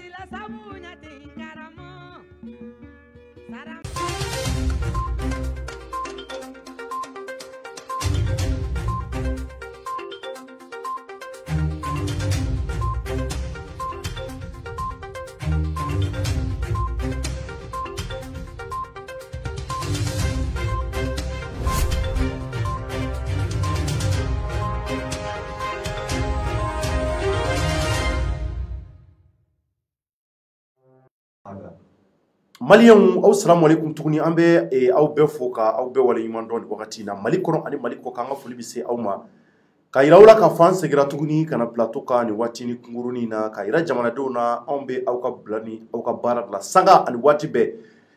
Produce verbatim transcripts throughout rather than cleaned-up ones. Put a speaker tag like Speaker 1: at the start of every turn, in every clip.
Speaker 1: Maliyan aw salamu alaikum tuguni an bɛ aw bɛɛ fo ka aw bɛɛ wale ɲuman dɔn wagati na Mali kɔnɔ ani Mali kɔ kan ka foli bɛ se aw ma ka yira aw la ka fan segira tuguni kana plateau kan ni waati ni kungurunin na ka yira jamanadenw na anw bɛ aw ka bila ni aw ka baara la sanga ani waati bɛɛ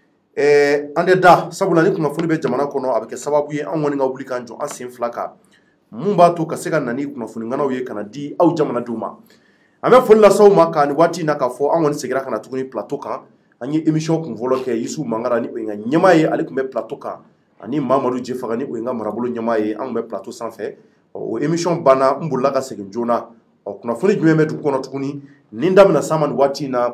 Speaker 1: ɛɛ an de da sabula ni kunnafoni bɛ jamana kɔnɔ a bɛ kɛ sababu ye an kɔni ka wuli k'an jɔ an sen fila kan mun b'a to ka se ka na ni kunnafoni ŋanaw ye kana di aw jamanadenw ma an bɛ foli lase aw ma ka ni waati na ka fɔ an kɔni segira kana tuguni plateau kan an ye émission kun fɔlɔ kɛ Yusu Mangara ni o ye n ka ɲɛmaa ye ale tun bɛ plateau kan ani Mamadu Jefaga ni o ye n ka marabolo ɲɛmaa ye an tun bɛ plateau sanfɛ o émission banna n bolila ka segin joona ɔ kunnafoni jumɛn bɛ dugu kɔnɔ tuguni ni n da bɛna s'an ma nin waati in na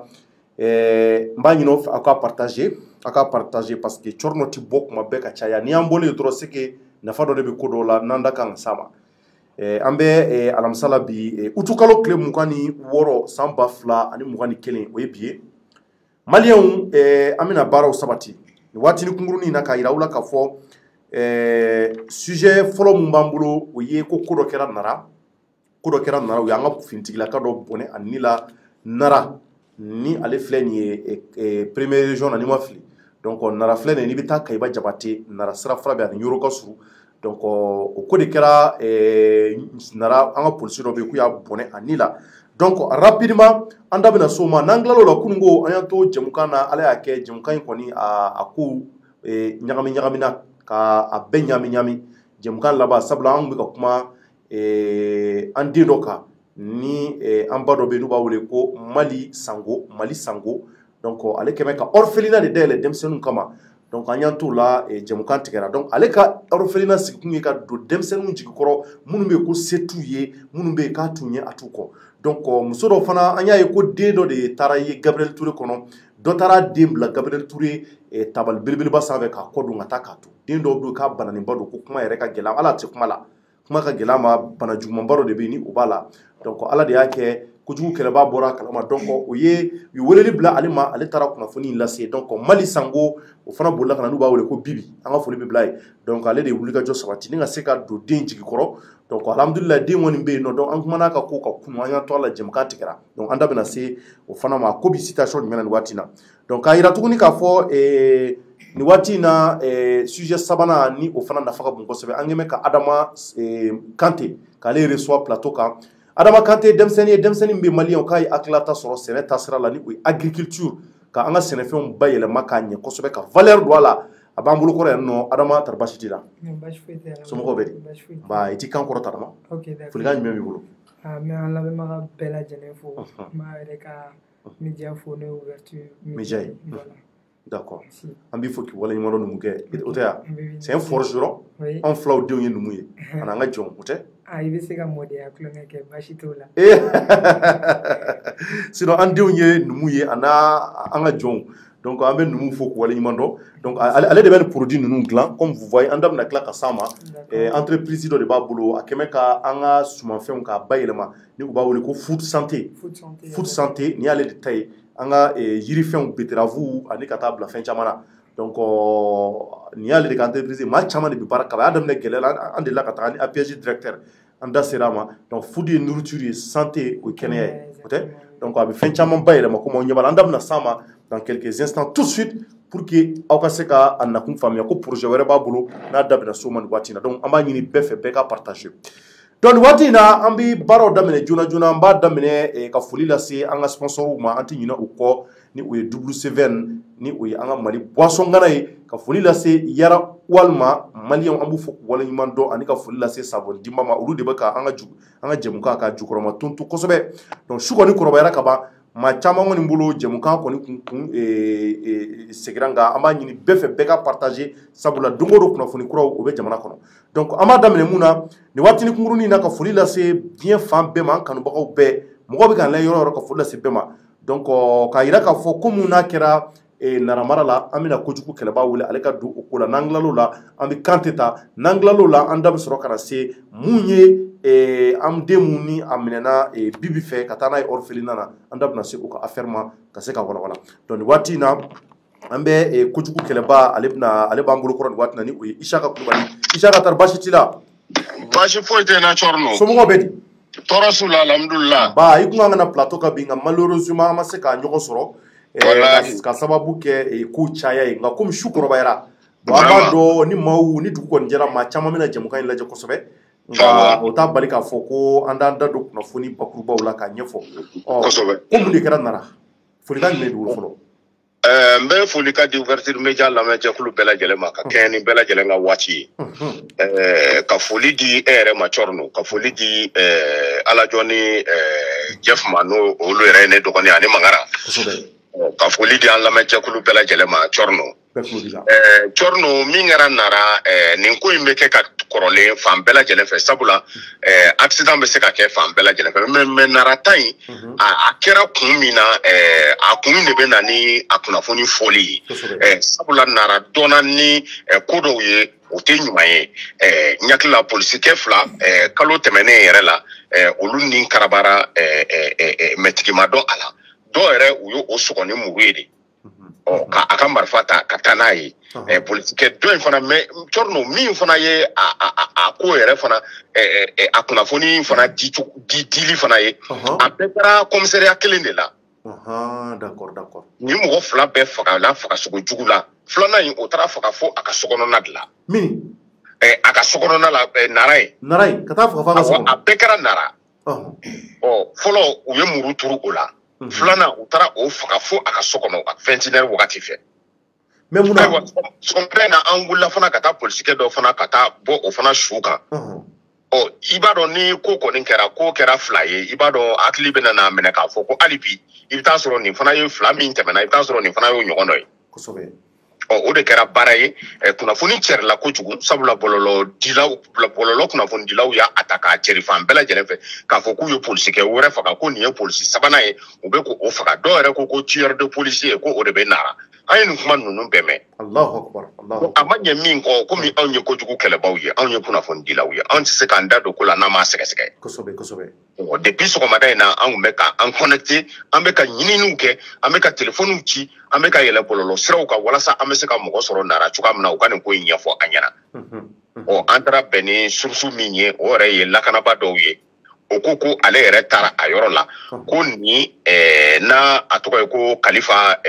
Speaker 1: ɛɛ n b'a ɲini aw fɛ aw ka partager aw ka partager parce que cɔrinɔ tɛ bɔ kuma bɛɛ ka caya ni y'an bɔlen ye dɔrɔn c'est que nafa dɔ de bɛ ko dɔw la n'an da kan ka s'a ma ɛɛ an bɛ alamisa la bi utukalo tile mugan ni wɔɔrɔ san ba fila ani mugan ni kelen o ye bi ye Maliens eh, an bɛna baaraw sabati ni waati ni kungurunin na ka yira aw la ka fɔ eh, sujet fɔlɔ mun b'an bolo o ye ko ko dɔ kɛra Nara ko dɔ kɛra Nara o y'an ka finitigilaka dɔ bɔnɛ a ni la Nara ni ale filɛ nin ye eh, eh, premier région na ni ma fili donc Nara filɛ nin ye n'i bɛ taa Kayiba Jabate Nara sira fara bɛ ani Yoro ka surun donc o ko de kɛra eh, Nara an ka polisi dɔ bɛ yen k'u y'a bɔnɛ a ni la donc rapidement an da bɛna s'o ma n'an tilal'o la kunun ko an y'an to jɛmukan na ala y'a kɛ jɛmukan in kɔni a a ko ɲagami ɲagamina ka a bɛɛ ɲami ɲami jɛmukan laban sabula an bɛ ka kuma an den dɔ kan ni an ba dɔ bɛ yen n'u b'a wele ko Mali Sango Mali Sango donc ale kɛmɛ ka orphelinat de dayɛlɛ denmisɛnninw kama donc an y'an t'o la jɛmukan tigɛra donc ale ka orphelinat sigikun ye ka don denmisɛnninw jigikɔrɔ minnu bɛ yen ko se t'u ye minnu bɛ yen k'a t'u ɲɛ a t'u kɔ donc muso dɔ fana an y'a ye ko den dɔ de taara ye Gabriel Touré kɔnɔ dɔ taara den bila Gabriel Touré tabali belebeleba sanfɛ k'a kɔ don ka taa k'a to den dɔw bɛ k'a bananiba don ko kuma yɛrɛ ka gɛlɛn ala tɛ kuma la kuma ka gɛlɛn ma bana jugumanba dɔ de bɛ yen ni o b'a la donc ala de y'a kɛ kojugu kɛlɛbaa bɔra a kalama donc o ye u ye weleli bila ale ma ale taara kunnafoni in lase donc Mali Sango o fana bolila ka na n'u b'a wele ko Bibi an ka foli bɛ bila ye donc ale de ye wulikajɔ sabati ni ka se ka don den jigikɔrɔ donc alhamdulillah den kɔni bɛ yen nɔ donc an kumana ka ko ka kunu an y'an to a la jɛmukan tigɛra donc an da bɛna se o fana ma ko bi citation jumɛn na nin waati in na donc k'a yira tuguni k'a fɔ nin waati in na sujet sabanan ni o fana nafa ka bon kosɛbɛ an kɛmɛ ka Adama Kante k'ale reçoit plateau kan Adama Kante denmisɛnnin ye denmisɛnnin bɛ Maliens k'a ye hakilata sɔrɔ sɛnɛ taasira la ni o ye agriculture ka an ka sɛnɛfɛnw bayɛlɛma k'a ɲɛ kosɛbɛ ka valeur don a la a b'an bolo kɔrɔ yan nɔ Adama tari basi t'i la somɔgɔw bɛ di ba i t'i kan kɔrɔ ta Adama folikan jumɛn b'i bolo
Speaker 2: n bɛ an lamɛnbaga bɛɛ lajɛlen fo n b'a yɛrɛ ka média fo n'o ye ouverture
Speaker 1: média ye d'accord an b'i fo k'i waleɲuman dɔn numu kɛ o tɛ yan c'est un forgeron anw filaw denw ye numu ye a n'an ka jɔn o tɛ
Speaker 2: i bɛ se ka mɔdenya tulonkɛ kɛ basi t'o la
Speaker 1: sinon an denw ye numu ye a n'a an ka jɔnw donc an bɛ numu fo k'u waleɲuman dɔn donc ale de bɛ nin produit ninnu dilan comme vous voyez an da bɛna tila ka s'an ma entreprise dɔ de b'a bolo a kɛmɛ ka an ka sumanfɛnw k'a bayɛlɛma ni u b'a wele ko food santé food santé ni y'ale de ta ye an ka yirifɛnw beteravu ani ka taa bila fɛn caman na donc ni y'ale de ka entreprise maa caman de bɛ baara kaba a y'a daminɛ gɛlɛya la an delila ka taga ni A P S directeur an da sera a ma donc food ye nourriture ye santé o ye kɛnɛya ye o tɛ donc a bɛ fɛn caman bayɛlɛma komi aw ɲɛ b'a la an da bɛna s'an ma dans quelques instants tout de suite pour que aw ka se ka a nakun faamuya ko projet wɛrɛ b'a bolo n'a da bɛna s'o ma nin waati in na donc an b'a ɲini bɛɛ fɛ bɛɛ ka partager donc nin waati in na an bɛ baaraw daminɛ joona joona an b'a daminɛ ka foli lase an ka sponsors ma an tɛ ɲinɛ o kɔ ni o ye W C V N ni o ye an ka Mali boisson ŋana ye ka foli lase Yara walima Maliens an b'u fo k'u waleɲuman dɔn ani ka foli lase Savon Dimba ma olu de bɛ ka an ka an ka jɛmukan ka jukɔrɔma tonto kosɛbɛ donc su kɔni kɔrɔbayara ka ban maa caman kɔni bolo jɛmukan kɔni kun kun segira nka an b'a ɲini bɛɛ fɛ bɛɛ ka partager sabula don o don kunnafoni kuraw o bɛ jamana kɔnɔ donc an b'a daminɛ mun na nin waatini kunkurunin na ka foli lase diɲɛ fan bɛɛ ma an kanubagaw bɛɛ mɔgɔ bɛ k'an layɛ yɔrɔ o yɔrɔ ka foli lase bɛɛ ma donc ka yira ka fɔ ko mun n'a kɛra naramara la an bɛna kojugu kɛlɛbaa wele ale ka don o ko la n'an tilal'o la an bɛ kan tɛ ta n'an tilal'o la an da bɛ sɔrɔ ka na se mun ye an den mun ni a minɛna Bibi fɛ ka taa n'a ye orphelinat na an da bɛna se o ka affaire ma ka se ka walawala donc nin waati in na an bɛ kojugu kɛlɛbaa ale bɛna ale b'an bolo kɔrɔ nin waati na ni o ye Isaka Kulubali Isaka tari baasi t'i la
Speaker 3: baasi foyi tɛ n na Cɔrɔnɔ
Speaker 1: somɔgɔw bɛ di
Speaker 3: tɔɔrɔ s'u la alhamdulila
Speaker 1: ba i kun kan ka na plateau kan bi nka malheureusement an ma se ka ɲɔgɔn sɔrɔ ka sababu kɛ kow caya ye nka komi su kɔrɔbayara bon an b'a dɔn ni maaw ni dugu kɔni jɛra maa caman bɛna jɛmukan in lajɛ kosɛbɛ nka o t'a bali k'a fɔ ko an t'an da don kunnafoni bakurubaw la k'a ɲɛfɔ ɔ ko mun de kɛra Nara folikan jumɛn b'i bolo fɔlɔ
Speaker 3: n bɛ foli ka di ouverture media lamɛnjɛkulu bɛɛ lajɛlen ma ka kɛɲɛ ni bɛɛ lajɛlen ka waati ye ka foli di e yɛrɛ ma Cɔrɔnɔ ka foli di Alajɔ ni Jeff ma n'o olu yɛrɛ ye ne dɔgɔnin ani Mangara ka foli di an lamɛnjɛkulu bɛɛ lajɛlen ma Cɔrɔnɔ Cɔrɔnɔ min kɛra Nara nin ko in bɛ kɛ ka kɔrɔlen fan bɛɛ lajɛlen fɛ sabula accident bɛ se ka kɛ fan bɛɛ lajɛlen fɛ mais Nara ta in a kɛra kun min na a kun de bɛ na ni a kunnafoni fɔli ye sabula Nara dɔnna ni ko dɔw ye o tɛ ɲuman ye n hakili la polisikɛ fila kalo tɛmɛnen yɛrɛ la olu ni karabara mɛtigi ma dɔn a la dɔw yɛrɛ u ye o sɔgɔ ni muru ye de ka a ka marifa ta ka taa n'a ye polisikɛ dɔ in fana mais Cɔrɔnɔ min fana ye a ko yɛrɛ fana a kunnafoni fana di dili fana ye a bɛɛ kɛra commissariat kelen de la
Speaker 1: d'accord d'accord
Speaker 3: ni mɔgɔ fila bɛɛ faga la faga sogo jugu la filanan in o taara faga fo a ka sokɔnɔna de la
Speaker 1: min
Speaker 3: a ka sokɔnɔna la Nara ye
Speaker 1: Nara ye ka taa faga f'a ka sokɔnɔ
Speaker 3: a bɛɛ kɛra Nara ɔ fɔlɔ u ye muru turu o la filanan u taara o faga fo a ka so kɔnɔ vingt heures wagati fɛ
Speaker 1: mais mun na
Speaker 3: sɔnbɛ na an wulila fana ka taa polisikɛ dɔ fana ka taa bɔ o fana su kan ɔ i b'a dɔn ni ko kɔni kɛra ko kɛra fila ye i b'a dɔn hakili bɛ na minɛ k'a fɔ ko hali bi i bɛ taa sɔrɔ nin fana ye fila min tɛmɛna i bɛ taa sɔrɔ nin fana y'o ɲɔgɔn dɔ ye
Speaker 1: kosɛbɛ
Speaker 3: ɔ o de kɛra baara ye kunnafoni cɛrila kojugu sabula bɔlɔlɔ dilaw bɔlɔlɔ kunnafoni dilaw y'a ta k'a cɛri fan bɛɛ lajɛlen fɛ k'a fɔ k'u ye polisikɛ wɛrɛ faga ko nin ye polisi sabanan ye u bɛ k'o faga dɔw yɛrɛ ko ko tueur de police ye ko o de bɛ Nara an ye nin kuma ninnu bɛɛ mɛn a ma ɲɛ min kɔ komi anw ye kojugu kɛlɛbaw ye anw ye kunnafoni dilaw ye anw tɛ se k'an da don ko la n'an m'a sɛgɛsɛgɛ
Speaker 1: kosɛbɛ kosɛbɛ
Speaker 3: depuis sɔgɔmada in na an tun bɛ ka an connecté an bɛ ka ɲininiw kɛ an bɛ ka telefoniw ci an bɛ ka yɛlɛ bɔlɔlɔ siraw kan walasa an bɛ se ka mɔgɔ sɔrɔ Nara cogoya min na u ka nin ko in ɲɛfɔ an ɲɛna ɔ an taara bɛn ni source min ye o yɛrɛ ye lakanaba dɔw ye o ko ko ale yɛrɛ taara a yɔrɔ la ko ni n'a a tɔgɔ ye ko Kalifa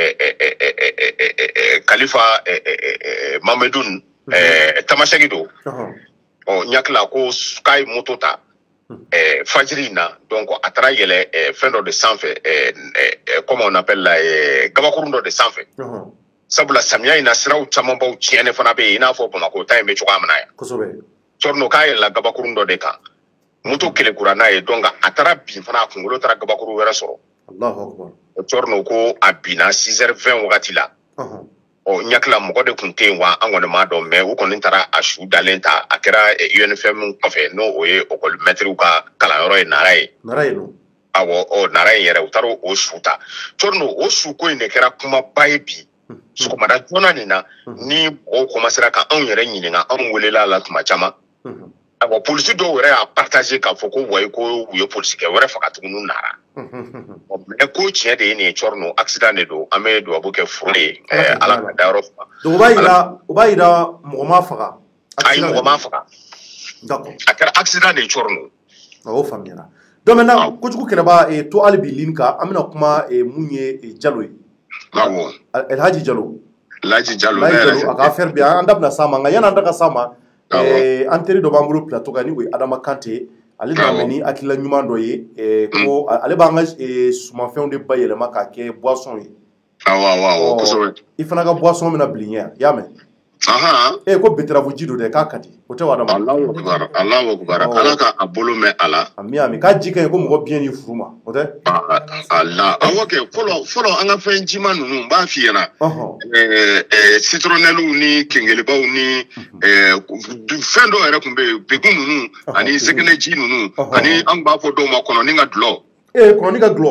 Speaker 3: Kalifa Mamadou Tamasɛki don ɔ n hakili la ko k'a ye moto ta fajiri in na donc a taara yɛlɛ fɛn dɔ de sanfɛ comment on appelle la gabakurun dɔ de sanfɛ sabula samiya in na siraw camanbaw tiɲɛnen fana bɛ yen i n'a fɔ Bamakɔ ta in bɛ cogoya min na yan Cɔrɔnɔ k'a yɛlɛla gabakurun dɔ de kan moto kelen kura n'a ye donc a taara bin fana a kunkolo taara gabakuru wɛrɛ sɔrɔ Cɔrɔnɔ ko a binna six heures vingt wagati la ɔ n hakili la mɔgɔ de tun tɛ yen wa an kɔni m'a dɔn mais u kɔni taara a su dalen ta a kɛra U N F M kɔfɛ n'o o ye école maître ka kalanyɔrɔ ye Nara ye awɔ ɔ Nara in yɛrɛ u taara o su ta Cɔrɔnɔ o su ko in de kɛra kumaba ye bi sɔgɔmada joona nin na ni mɔgɔw commencera ka anw yɛrɛ ɲininka anw welela la tuma caman awɔ polisi dɔw yɛrɛ y'a partager k'a fɔ ko wayi ko u ye polisikɛ wɛrɛ faga tuguni Nara mais ko tiɲɛ de ye nin ye Cɔrɔnɔ accident de don an bɛ dugawu kɛ furu ye Ala ka dayɔrɔ suma
Speaker 1: donc o b'a yira o b'a yira mɔgɔ ma faga
Speaker 3: ayi mɔgɔ ma faga a kɛra accident de ye Cɔrɔnɔ
Speaker 1: o faamuyara donc maintenant kojugu kɛlɛba to hali bi ligne kan an bɛna kuma mun ye Jalo ye
Speaker 3: awɔ
Speaker 1: Elhaji Jalo
Speaker 3: Elhaji Jalo
Speaker 1: a ka affaire bi an da bɛna s'a ma nka yan'an da ka s'a ma an teri dɔ b'an bolo plateau kan ni o ye Adama Kante ale nana ni hakilila ɲuman dɔ ye ko ale b'an ka sumanfɛnw de bayɛlɛma k'a kɛ boisson ye i fana ka boisson bɛna bili ɲɛ i y'a mɛn ee ko beteravu ji don dɛ k'a ka di o tɛ wa Adama
Speaker 3: Alahu akbar Alahu akbar Ala ka a bolo mɛn a la
Speaker 1: ami ami k'a ji ka ɲi ko mɔgɔ biyɛn ni furu ma o tɛ
Speaker 3: ala awɔ kɛ fɔlɔ fɔlɔ an ka fɛn jima ninnu n b'a f'i ɲɛna citronnelle ni kengelebaw ni fɛn dɔw yɛrɛ tun bɛ yen begun ninnu ani sɛgɛnɛji ninnu ani an b'a fɔ dɔw ma kɔnɔni ka dulɔ
Speaker 1: ee kɔnɔni ka dulɔ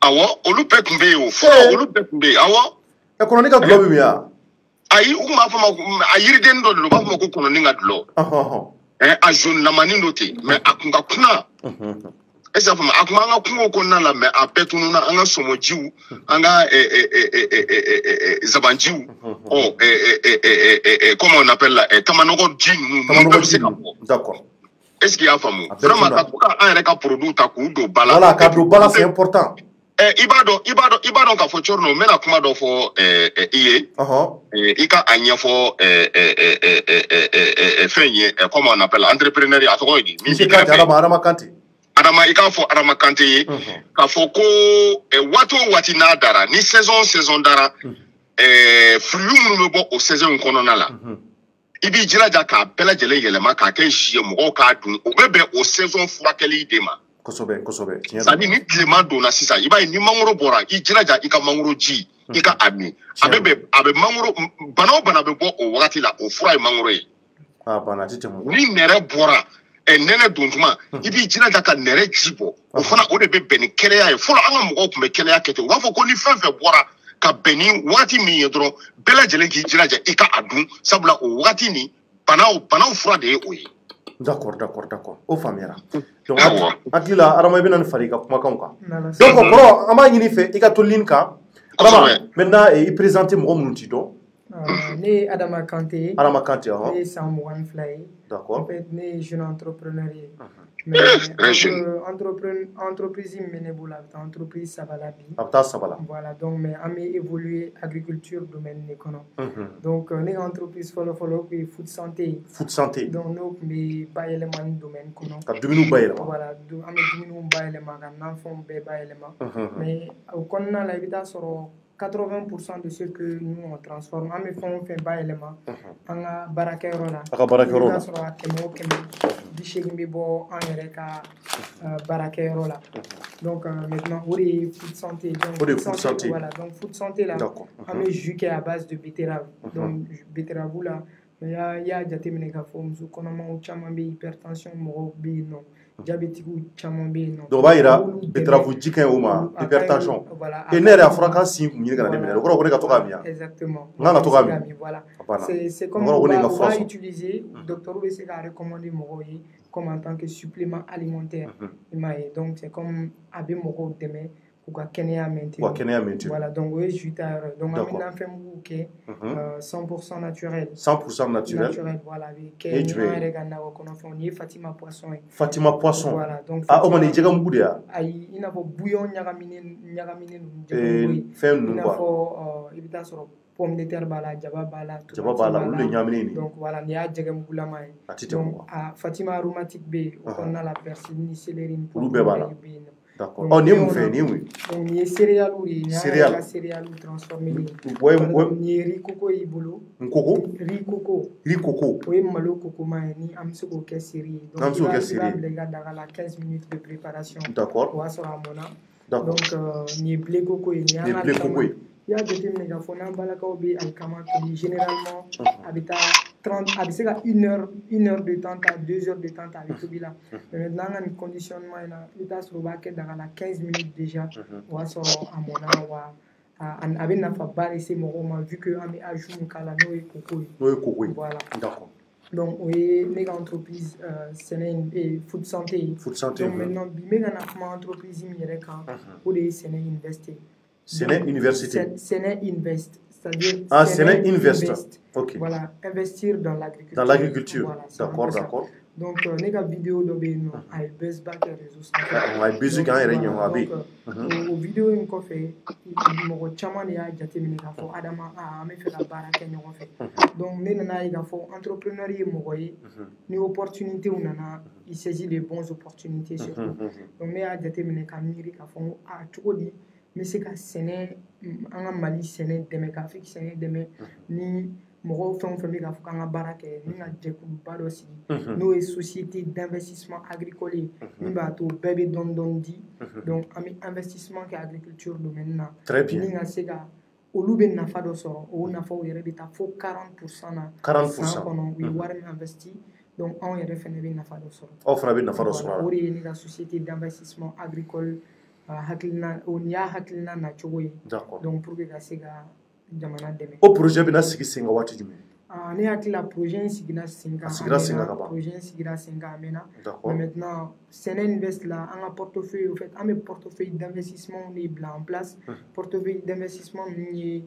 Speaker 3: Awa, olu bɛɛ tun bɛ yen o.
Speaker 1: Eh.
Speaker 3: Fɔlɔ olu bɛɛ tun bɛ yen. Awa.
Speaker 1: ɛ kɔnɔni ka dulɔ bɛ min ya
Speaker 3: Ayi, u tun b'a fɔ ma ko a yiriden dɔ de don, u b'a fɔ ma ko kɔnɔni ka dulɔ.
Speaker 1: ɔhɔn
Speaker 3: Eh, a jaune-lamanin dɔ ten, mais a kun ka kunna. Est-ce que a faamu? A kun b'an ka kungo kɔnɔna la, mais a bɛɛ tununna an ka sɔmɔjiw, an ka eh, eh, eh, eh, eh, eh, eh, eh, zabanjiw, ɔ eh, eh, eh, eh, eh, eh, comment on appelle la, eh, tamanɔgɔ ji ninnu, ninnu bɛɛ bɛ se ka bɔ.
Speaker 1: d'accord
Speaker 3: Est-ce qu'il y a faamu?
Speaker 1: A bɛɛ
Speaker 3: Vraiment
Speaker 1: tununna.
Speaker 3: ka fɔ k'an yɛrɛ ka produit ta k'u don ba la.
Speaker 1: voilà ka don ba la c'est important
Speaker 3: Eh, i b'a dɔn, i b'a dɔn, i b'a dɔn k'a fɔ Thierno, n bɛna kuma dɔ fɔ eh, eh, i ye.
Speaker 1: ɔhɔn
Speaker 3: Eh, i ka a ɲɛfɔ eh, eh, eh, eh, eh, eh, eh, eh, fɛn ye, eh, comment on appelle, entrepreneur a tɔgɔ ye di? Min
Speaker 1: monsieur
Speaker 3: b'i
Speaker 1: Kante
Speaker 3: kɛrɛfɛ.
Speaker 1: Adama Adama Kante
Speaker 3: Adama, i k'a fɔ Adama Kante ye, k'a fɔ ko eh, waati o waati n'a dara, ni saison o saison dara, eh, fruits minnu bɛ bɔ o saison kɔnɔna la, i b'i jilaja k'a bɛɛ lajɛlen yɛlɛma k'a kɛ ji ye mɔgɔw k'a dun, o bɛ bɛn o saison furakɛli de ma.
Speaker 1: kosɛbɛ kosɛbɛ tiɲɛ
Speaker 3: C'est à dire ni tilema donna sisan i b'a ye ni mangoro bɔra i jilaja i ka mangoro ji i ka a min a bɛ bɛn a bɛ mangoro bana o bana bɛ bɔ o wagati la o fura ye mangoro ye
Speaker 1: a bana ti tɛmɛ
Speaker 3: ni nɛrɛ bɔra ɛ nɛnɛ don tuma i b'i jilaja ka nɛrɛ ji bɔ o fana o de bɛ bɛn ni kɛnɛya ye fɔlɔ an ka mɔgɔw tun bɛ kɛnɛya kɛ ten u b'a fɔ ko ni fɛn fɛn bɔra ka bɛn ni wagati min ye dɔrɔn bɛɛ lajɛlen k'i jilaja i ka a dun sabula o wagati nin banaw banaw fura de ye o ye.
Speaker 1: d'accord d'accord d'accord o faamuyara donc
Speaker 3: Awɔ.
Speaker 1: hakili la Adama i bɛna nin fara i ka kumakanw kan
Speaker 2: N'Ala
Speaker 1: donc
Speaker 2: sɔnna.
Speaker 1: kɔrɔ an b'a ɲini fɛ i ka to ligne kan Adama
Speaker 3: Kosɛbɛ.
Speaker 1: maintenant eh, i présenter mɔgɔ minnu t'i dɔn
Speaker 2: Euh, ne ye Adama Kante ye.
Speaker 1: Adama Kante
Speaker 2: Ne
Speaker 1: ɔhɔn
Speaker 2: ye san mugan ni fila ye. En
Speaker 1: d'accord
Speaker 2: fait, ne ye jeune entrepreneur ye.
Speaker 1: Mhm.
Speaker 2: Mais
Speaker 3: Très jeune.
Speaker 2: entre- entrepren- entreprise min bɛ ne bolo a bɛ taa entreprise saba la bi.
Speaker 1: a bɛ taa saba la
Speaker 2: Voilà, donc mais an bɛ évoluer agriculture domaine de kɔnɔ.
Speaker 1: Mhm.
Speaker 2: Donc euh, ne ka entreprise fɔlɔ fɔlɔ o tun ye food santé ye.
Speaker 1: food santé
Speaker 2: Donc n'o tun bɛ bayɛlɛmani domaine kɔnɔ.
Speaker 1: ka dumuniw bayɛlɛma
Speaker 2: Voilà, du- an bɛ dumuniw bayɛlɛma ka nafɛnw bɛɛ bayɛlɛma.
Speaker 1: Mhm.
Speaker 2: Mais o kɔnɔna la i bɛ taa sɔrɔ quatre-vingts pour cent de ce que nous on transforme an bɛ fɛn o fɛn bayɛlɛma an ka baarakɛyɔrɔ la.
Speaker 1: a ka baarakɛyɔrɔ
Speaker 2: I bɛ
Speaker 1: la
Speaker 2: taa sɔrɔ a kɛmɛ o kɛmɛ bi seegin bɛ bɔ an yɛrɛ ka euh, baarakɛyɔrɔ la. Donc euh, maintenant o de ye food santé. Donc
Speaker 1: O de ye food santé.
Speaker 2: Voilà, donc food santé la
Speaker 1: d'accord
Speaker 2: an bɛ jus kɛ à base de betterave. Donc betterave la i y'a i y'a jateminɛ k'a fɔ muso kɔnɔmaw caman bɛ hypertension mɔgɔw bɛ yen nɔ diabétiques caman bɛ yen nɔ.
Speaker 1: donc o b'a yira
Speaker 2: Olu dɛmɛ-
Speaker 1: betarafu ji ka ɲi o ma
Speaker 2: olu- a ka ɲi
Speaker 1: hypertension
Speaker 2: o- voilà,
Speaker 1: et ne yɛrɛ a fɔra k'an sin kun ɲini ka na ne minɛ o kɔrɔ ko ne ka to k'a min yan
Speaker 2: Exactement.
Speaker 1: n kan ka to k'a min
Speaker 2: min. Voilà.
Speaker 1: a banna
Speaker 2: C'est c'est comme
Speaker 1: o kɔrɔ
Speaker 2: on
Speaker 1: ko ne
Speaker 2: va,
Speaker 1: ka
Speaker 2: on
Speaker 1: fura
Speaker 2: va
Speaker 1: sɔrɔ
Speaker 2: utiliser, docteur bɛ se k'a recommander mɔgɔw ye comme en tant que supplément alimentaire. I m'a ye donc c'est comme a bɛ mɔgɔw dɛmɛ k'u ka kɛnɛya
Speaker 1: wa
Speaker 2: maintenir.
Speaker 1: kɛnɛya maintenir
Speaker 2: Voilà, donc o ye jus ta yɔrɔ ye. Donc an bɛ
Speaker 1: D'accord.
Speaker 2: nafɛnmugu kɛ
Speaker 1: Mhm.
Speaker 2: euh, cent pour cent naturel.
Speaker 1: cent pour cent naturel
Speaker 2: Naturel, voilà, a bɛ
Speaker 1: Ni
Speaker 2: kɛ ni
Speaker 1: jumɛn
Speaker 2: an
Speaker 1: ye?
Speaker 2: yɛrɛ ka nakɔ kɔnɔfɛnw nin ye Fatima poisson ye.
Speaker 1: Fatima poisson
Speaker 2: Voilà, donc
Speaker 1: ah o ma nin
Speaker 2: Fatima-
Speaker 1: jɛgɛ mugu de ya
Speaker 2: ayi i n'a fɔ bouillon ɲagaminen ɲagaminen ninnu
Speaker 1: Eh,
Speaker 2: jɛgɛmugu ye.
Speaker 1: fɛn
Speaker 2: I
Speaker 1: ninnu
Speaker 2: n'a
Speaker 1: quoi
Speaker 2: fɔ euh, i bɛ taa sɔrɔ pomme de terre b'a la jaba b'a la
Speaker 1: jaba
Speaker 2: tomati
Speaker 1: b'a la olu de ɲaaminen nin
Speaker 2: donc voilà nin y'a jɛgɛmugulama ye
Speaker 1: a ti tɛmɛ
Speaker 2: donc
Speaker 1: quoi
Speaker 2: a fatima aromatique bɛ yen o
Speaker 1: Ɔhɔn.
Speaker 2: kɔnɔna la persil ni céleri ni
Speaker 1: Olu bɛɛ b'a la.
Speaker 2: bɛ yen nɔ
Speaker 1: d'accord
Speaker 2: Donc,
Speaker 1: ɔ nin ye mun
Speaker 2: on a-
Speaker 1: fɛ nin ye mun ye
Speaker 2: donc nin ye céréales de ye nin y'an
Speaker 1: Céréales.
Speaker 2: yɛrɛ ka céréales transformées ye
Speaker 1: o ye
Speaker 2: par
Speaker 1: o
Speaker 2: exemple nin ye riz coco y'i bolo
Speaker 1: n koko
Speaker 2: riz coco
Speaker 1: riz coco
Speaker 2: o ye malo kokoma ye ni an bɛ se k'o kɛ seri ye donc
Speaker 1: An bɛ se k'o
Speaker 2: i b'a-
Speaker 1: kɛ
Speaker 2: i
Speaker 1: seri
Speaker 2: b'a
Speaker 1: ye.
Speaker 2: bila i ka daga la quinze minutes de préparation
Speaker 1: d'accord
Speaker 2: o b'a sɔrɔ a mɔnna
Speaker 1: d'accord
Speaker 2: donc euh, nin ye blé coco ye nin
Speaker 1: nin
Speaker 2: y'an
Speaker 1: ye
Speaker 2: ka
Speaker 1: blé
Speaker 2: alkama
Speaker 1: coco ye
Speaker 2: i y'a jateminɛ k'a fɔ n'an balakaw bɛ alikama tobi généralement a bɛ taa trente a bɛ se ka une heure une heure de temps ta deux heures de temps ta a bɛ tobi la mais maintenant an ka nin conditionnement in na i bɛ taa sɔrɔ u b'a kɛ daga la quinze minutes déjà o b'a sɔrɔ a mɔnna wa a a a bɛ nafaba de se mɔgɔw ma vu que an bɛ ajout min k'a la n'o ye coco ye
Speaker 1: n'o ye koko ye
Speaker 2: voilà
Speaker 1: d'accord
Speaker 2: donc o ye ne ka entreprise euh, sɛnɛ in eh, food santé ye
Speaker 1: food santé
Speaker 2: donc
Speaker 1: mhm.
Speaker 2: maintenant bi n bɛ ka na kuma entreprise min yɛrɛ kan o de ye sɛnɛ invest ye
Speaker 1: Sɛnɛ
Speaker 2: Donc,
Speaker 1: Université.
Speaker 2: Sɛ- Sɛnɛ invest c'est-à-dire
Speaker 1: ah Sɛnɛ invest ok
Speaker 2: voilà investir dans l'agriculture
Speaker 1: dans l'agriculture
Speaker 2: voilà, c'est un
Speaker 1: d'accord
Speaker 2: peu ça.
Speaker 1: d'accord
Speaker 2: donc euh, ne ka vidéo dɔ bɛ yen nɔ a ye buzz ba kɛ réseau sanfɛ
Speaker 1: a ye buzz kɛ an yɛrɛ ɲɛ a bɛ
Speaker 2: donc euh, o o vidéo in kɔfɛ mɔgɔ caman de y'a jateminɛ k'a fɔ adama ah, an bɛ fɛ ka baara kɛ ɲɔgɔn fɛ donc ne nana ye k'a fɔ entrepreneur ye mɔgɔ ye ni opportunité nana il saisit les bons opportunités surtout donc ne y'a jateminɛ ka miiri k'a fɔ n ko ah cogo di n bɛ se ka sɛnɛ an ka mali sɛnɛ dɛmɛ k'afriki sɛnɛ dɛmɛ ni mɔgɔw fɛn o fɛn bɛ k'a fɔ k'an ka baara kɛ ni ka jɛkuluba dɔ sigi n'o ye société d'investissement agricole ye min b'a to bɛɛ bɛ dɔɔni dɔɔni di donc an bɛ investissement kɛ agriculture domaine na
Speaker 1: très bien
Speaker 2: ni ka se ka olu bɛ nafa dɔ sɔrɔ o nafaw yɛrɛ bɛ taa fo quarante pour cent na
Speaker 1: quarante pour cent
Speaker 2: san kɔnɔ u ye wari min investi donc anw yɛrɛ fana bɛ nafa dɔ sɔrɔ
Speaker 1: aw fana bɛ nafa dɔ sɔrɔ a
Speaker 2: o
Speaker 1: la
Speaker 2: de ye ne ka société d'investissement agricole hakilina o ni y'a hakilina nacogo ye donc pour que ka se ka jamana dɛmɛ.
Speaker 1: O projet bɛna sigi sen kan waati jumɛn?
Speaker 2: Ne hakili la projet in sigira sen kan.
Speaker 1: A sigira sen kan ka ban.
Speaker 2: Projet in sigira sen kan a mɛnna. Mais maintenant Sɛnɛ Invest la an ka portefeuille au fait an bɛ portefeuille d'investissement de bila en place. Portefeuille d'investissement ninnu ye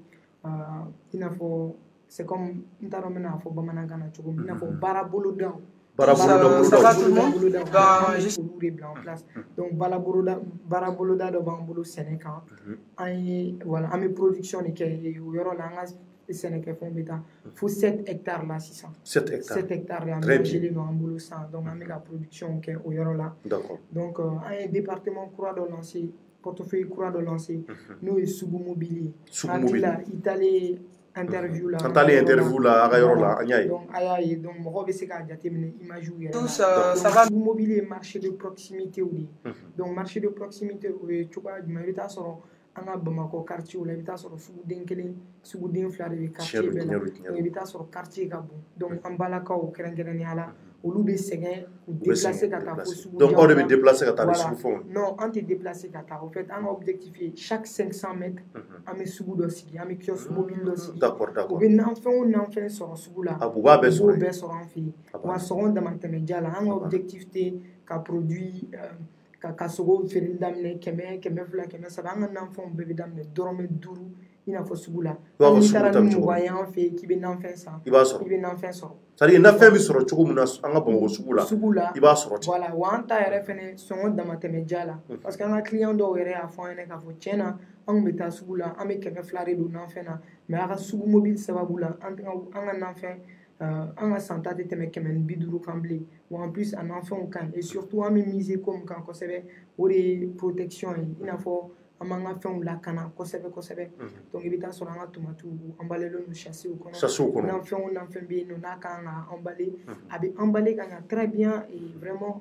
Speaker 2: i n'a fɔ c'est comme n t'a dɔn n bɛna fɔ bamanankan na cogo min i n'a fɔ baara bolodaw.
Speaker 1: Baara boloda
Speaker 2: boloda olu de bila en place donc baara boloda baara boloda dɔ b'an bolo sɛnɛ kan an ye voilà an bɛ production de kɛ o yɔrɔ la an ka sɛnɛkɛfɛnw bɛ taa fo sept hectares la sisan
Speaker 1: sept hectares
Speaker 2: sept hectares an bɛ don an bolo sisan donc an bɛ ka production kɛ o yɔrɔ la donc an ye département kura dɔ lancé portefeuille kura dɔ lancé n'o ye sugu mobile ye hakili la i taalen interview la.
Speaker 1: An taalen interview la a ka yɔrɔ la an y'a ye.
Speaker 2: Donc a y'a ye donc mɔgɔw bɛ se k'a jateminɛ image yɛrɛ la. Tout ça ça va mobile ye marché de proximité de ye. Donc marché de proximité o ye cogoya jumɛn i bɛ taa sɔrɔ an ka Bamakɔ quartier la i bɛ taa sɔrɔ suguden kelen suguden fila de bɛ quartier bɛɛ la donc i bɛ taa sɔrɔ quartier ka bon donc an balakaw kɛrɛnkɛrɛnnenya la olu bɛ sɛgɛn k'u déplacer ka taa fo sugu.
Speaker 1: Donc aw de bɛ déplacer ka taa ni sugu fɛnw.
Speaker 2: Non an tɛ déplacer ka taa en fait an ka objectif ye chaque cinq cents mètres an bɛ sugu dɔ sigi an bɛ kiosque mobile dɔ sigi.
Speaker 1: D'accord d'accord.
Speaker 2: U bɛ nanfɛn o nanfɛn sɔrɔ sugu la.
Speaker 1: A u b'a bɛɛ sɔrɔ
Speaker 2: u b'o bɛɛ sɔrɔ an fɛ yen wa sɔngɔ damatɛmɛja la an ka objectif tɛ ka produit ka ka sogo feereli daminɛ kɛmɛ kɛmɛ fila kɛmɛ saba an ka nanfɛnw bɛɛ bɛ daminɛ dɔrɔmɛ duuru i n'a fɔ sugu la. N'i taara ni mugan ye an fɛ yen k'i bɛ nanfɛn san
Speaker 1: i b'a sɔrɔ
Speaker 2: i bɛ nanfɛn sɔrɔ.
Speaker 1: C'est à dire nanfɛn bɛ sɔrɔ cogo min na an ka Bamakɔ sugu la
Speaker 2: sugu la
Speaker 1: i b'a sɔrɔ ten.
Speaker 2: Voilà wa an ta yɛrɛ fɛnɛ sɔngɔ damatɛmɛja la parce que an ka client dɔw yɛrɛ y'a fɔ an ɲɛna k'a fɔ tiɲɛ na an kun bɛ taa sugu la an bɛ kɛmɛ fila de don nanfɛn na mais a ka sugu mobile sababu la an ka nanfɛn an ka santa tɛ tɛmɛ kɛmɛ ni bi duuru kan bilen wa en plus a nanfɛnw ka ɲi et surtout an bɛ miser ko min kan kosɛbɛ o de ye protection ye i n'a fɔ an b'an ka fɛnw lakana kosɛbɛ kosɛbɛ donc i bɛ taa sɔrɔ an ka tomatiw emballé don chassis kɔnɔ
Speaker 1: chassis kɔnɔ
Speaker 2: nanfɛn o nanfɛn bɛ yen nɔ n'a kan ka emballé a bɛ emballé ka ɲa très bien et vraiment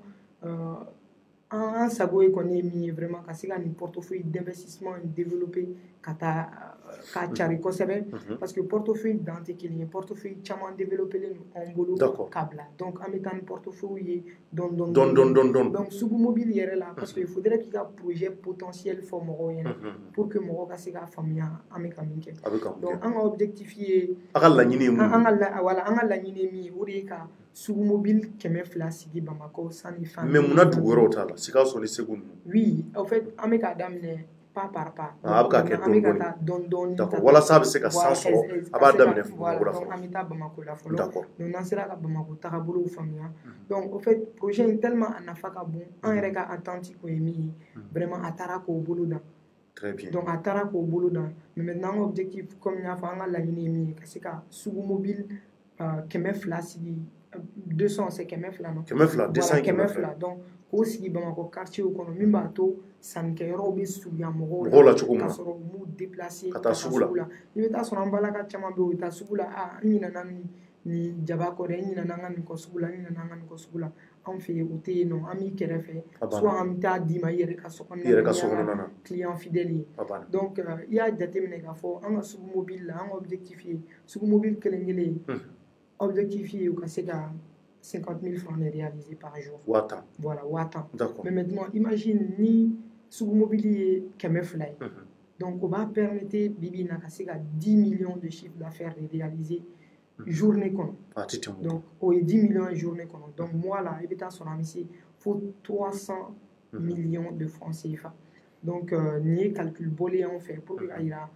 Speaker 2: an sago ye kɔni ye min ye vraiment ka se ka nin portefeuille d'investissement développer ka taa k'a cari kosɛbɛ parce que portefeuille dan tɛ kelen ye portefeuille caman développé len don an bolo k'a bila donc an bɛ taa ni portefeuille ye dɔɔni dɔɔni donc sugu mobile yɛrɛ la parce que il faudrait k'i ka projet potentiel fɔ mɔgɔw ɲɛna pour que mɔgɔw ka se k'a faamuya an bɛ ka min kɛ donc an ka objectif ye
Speaker 1: a ka laɲini ye mun ye
Speaker 2: an ka voilà an ka laɲini ye min ye o de ye ka sugu mobile kɛmɛ fila sigi Bamakɔ sanni fan.
Speaker 1: Mais mun na dugu wɛrɛw t'a la Sikaso ni Segu ninnu.
Speaker 2: Oui en fait an bɛ k'a daminɛ pas par pas.
Speaker 1: A bɛ ka kɛ
Speaker 2: dɔɔni dɔɔni.
Speaker 1: D'accord walasa a bɛ se ka san sɔrɔ a b'a daminɛ Bamakɔ la fɔlɔ.
Speaker 2: An bɛ taa Bamakɔ la fɔlɔ donc n'an sera ka Bamakɔ tagabolow faamuya donc au fait projet in tellement a nafa ka bon an yɛrɛ ka attente ko ye min ye vraiment a taara k'o bolo da.
Speaker 1: Très bien.
Speaker 2: Donc a taara k'o bolo da mais maintenant an ka objectif comme n y'a fɔ an ka laɲini ye min ye ka se ka sugu mobile kɛmɛ fila sigi deux cents c'est kɛmɛ fila non
Speaker 1: kɛmɛ fila deux cents
Speaker 2: kɛmɛ fila donc k'o sigi Bamakɔ quartier kɔnɔ min b'a to sannikɛyɔrɔw bɛ surunya mɔgɔw
Speaker 1: la cogo min na
Speaker 2: ka sɔrɔ u m'u déplacer
Speaker 1: ka taa sugu la
Speaker 2: i bɛ taa sɔrɔ an balaka caman bɛ yen u bɛ taa sugu la ah n ɲinɛna nin nin jaba kɔ dɛ n ɲinɛna an ka nin kɔ sugu la n ɲinɛna an ka nin kɔ sugu la anw fɛ yen o tɛ yen nɔ an b'i kɛrɛfɛ soit an bɛ taa d'i ma i yɛrɛ ka so kɔnɔna na client fidèle ye donc i y'a jateminɛ k'a fɔ an ka sugu mobile la an ka objectif ye sugu mobile kelen kelen objectif ye u ka se ka cinquante mille francs de réalisés par jour.
Speaker 1: Watan.
Speaker 2: Voilà, Watan.
Speaker 1: D'accord.
Speaker 2: Mais maintenant, imagine ni sugu mobilier kɛmɛ fila ye. Donc, on va permettre Bibi Nakasega dix millions de chiffres d'affaires de réaliser journée kɔnɔ.
Speaker 1: Ah, tu t'en
Speaker 2: Donc, o ye dix millions de journée kɔnɔ. Donc, moi là, i bɛ taa sɔrɔ an bɛ se fo trois cents millions de francs C F A. Donc, nin ye calcul bɔlen ye anw fɛ pour que ka yira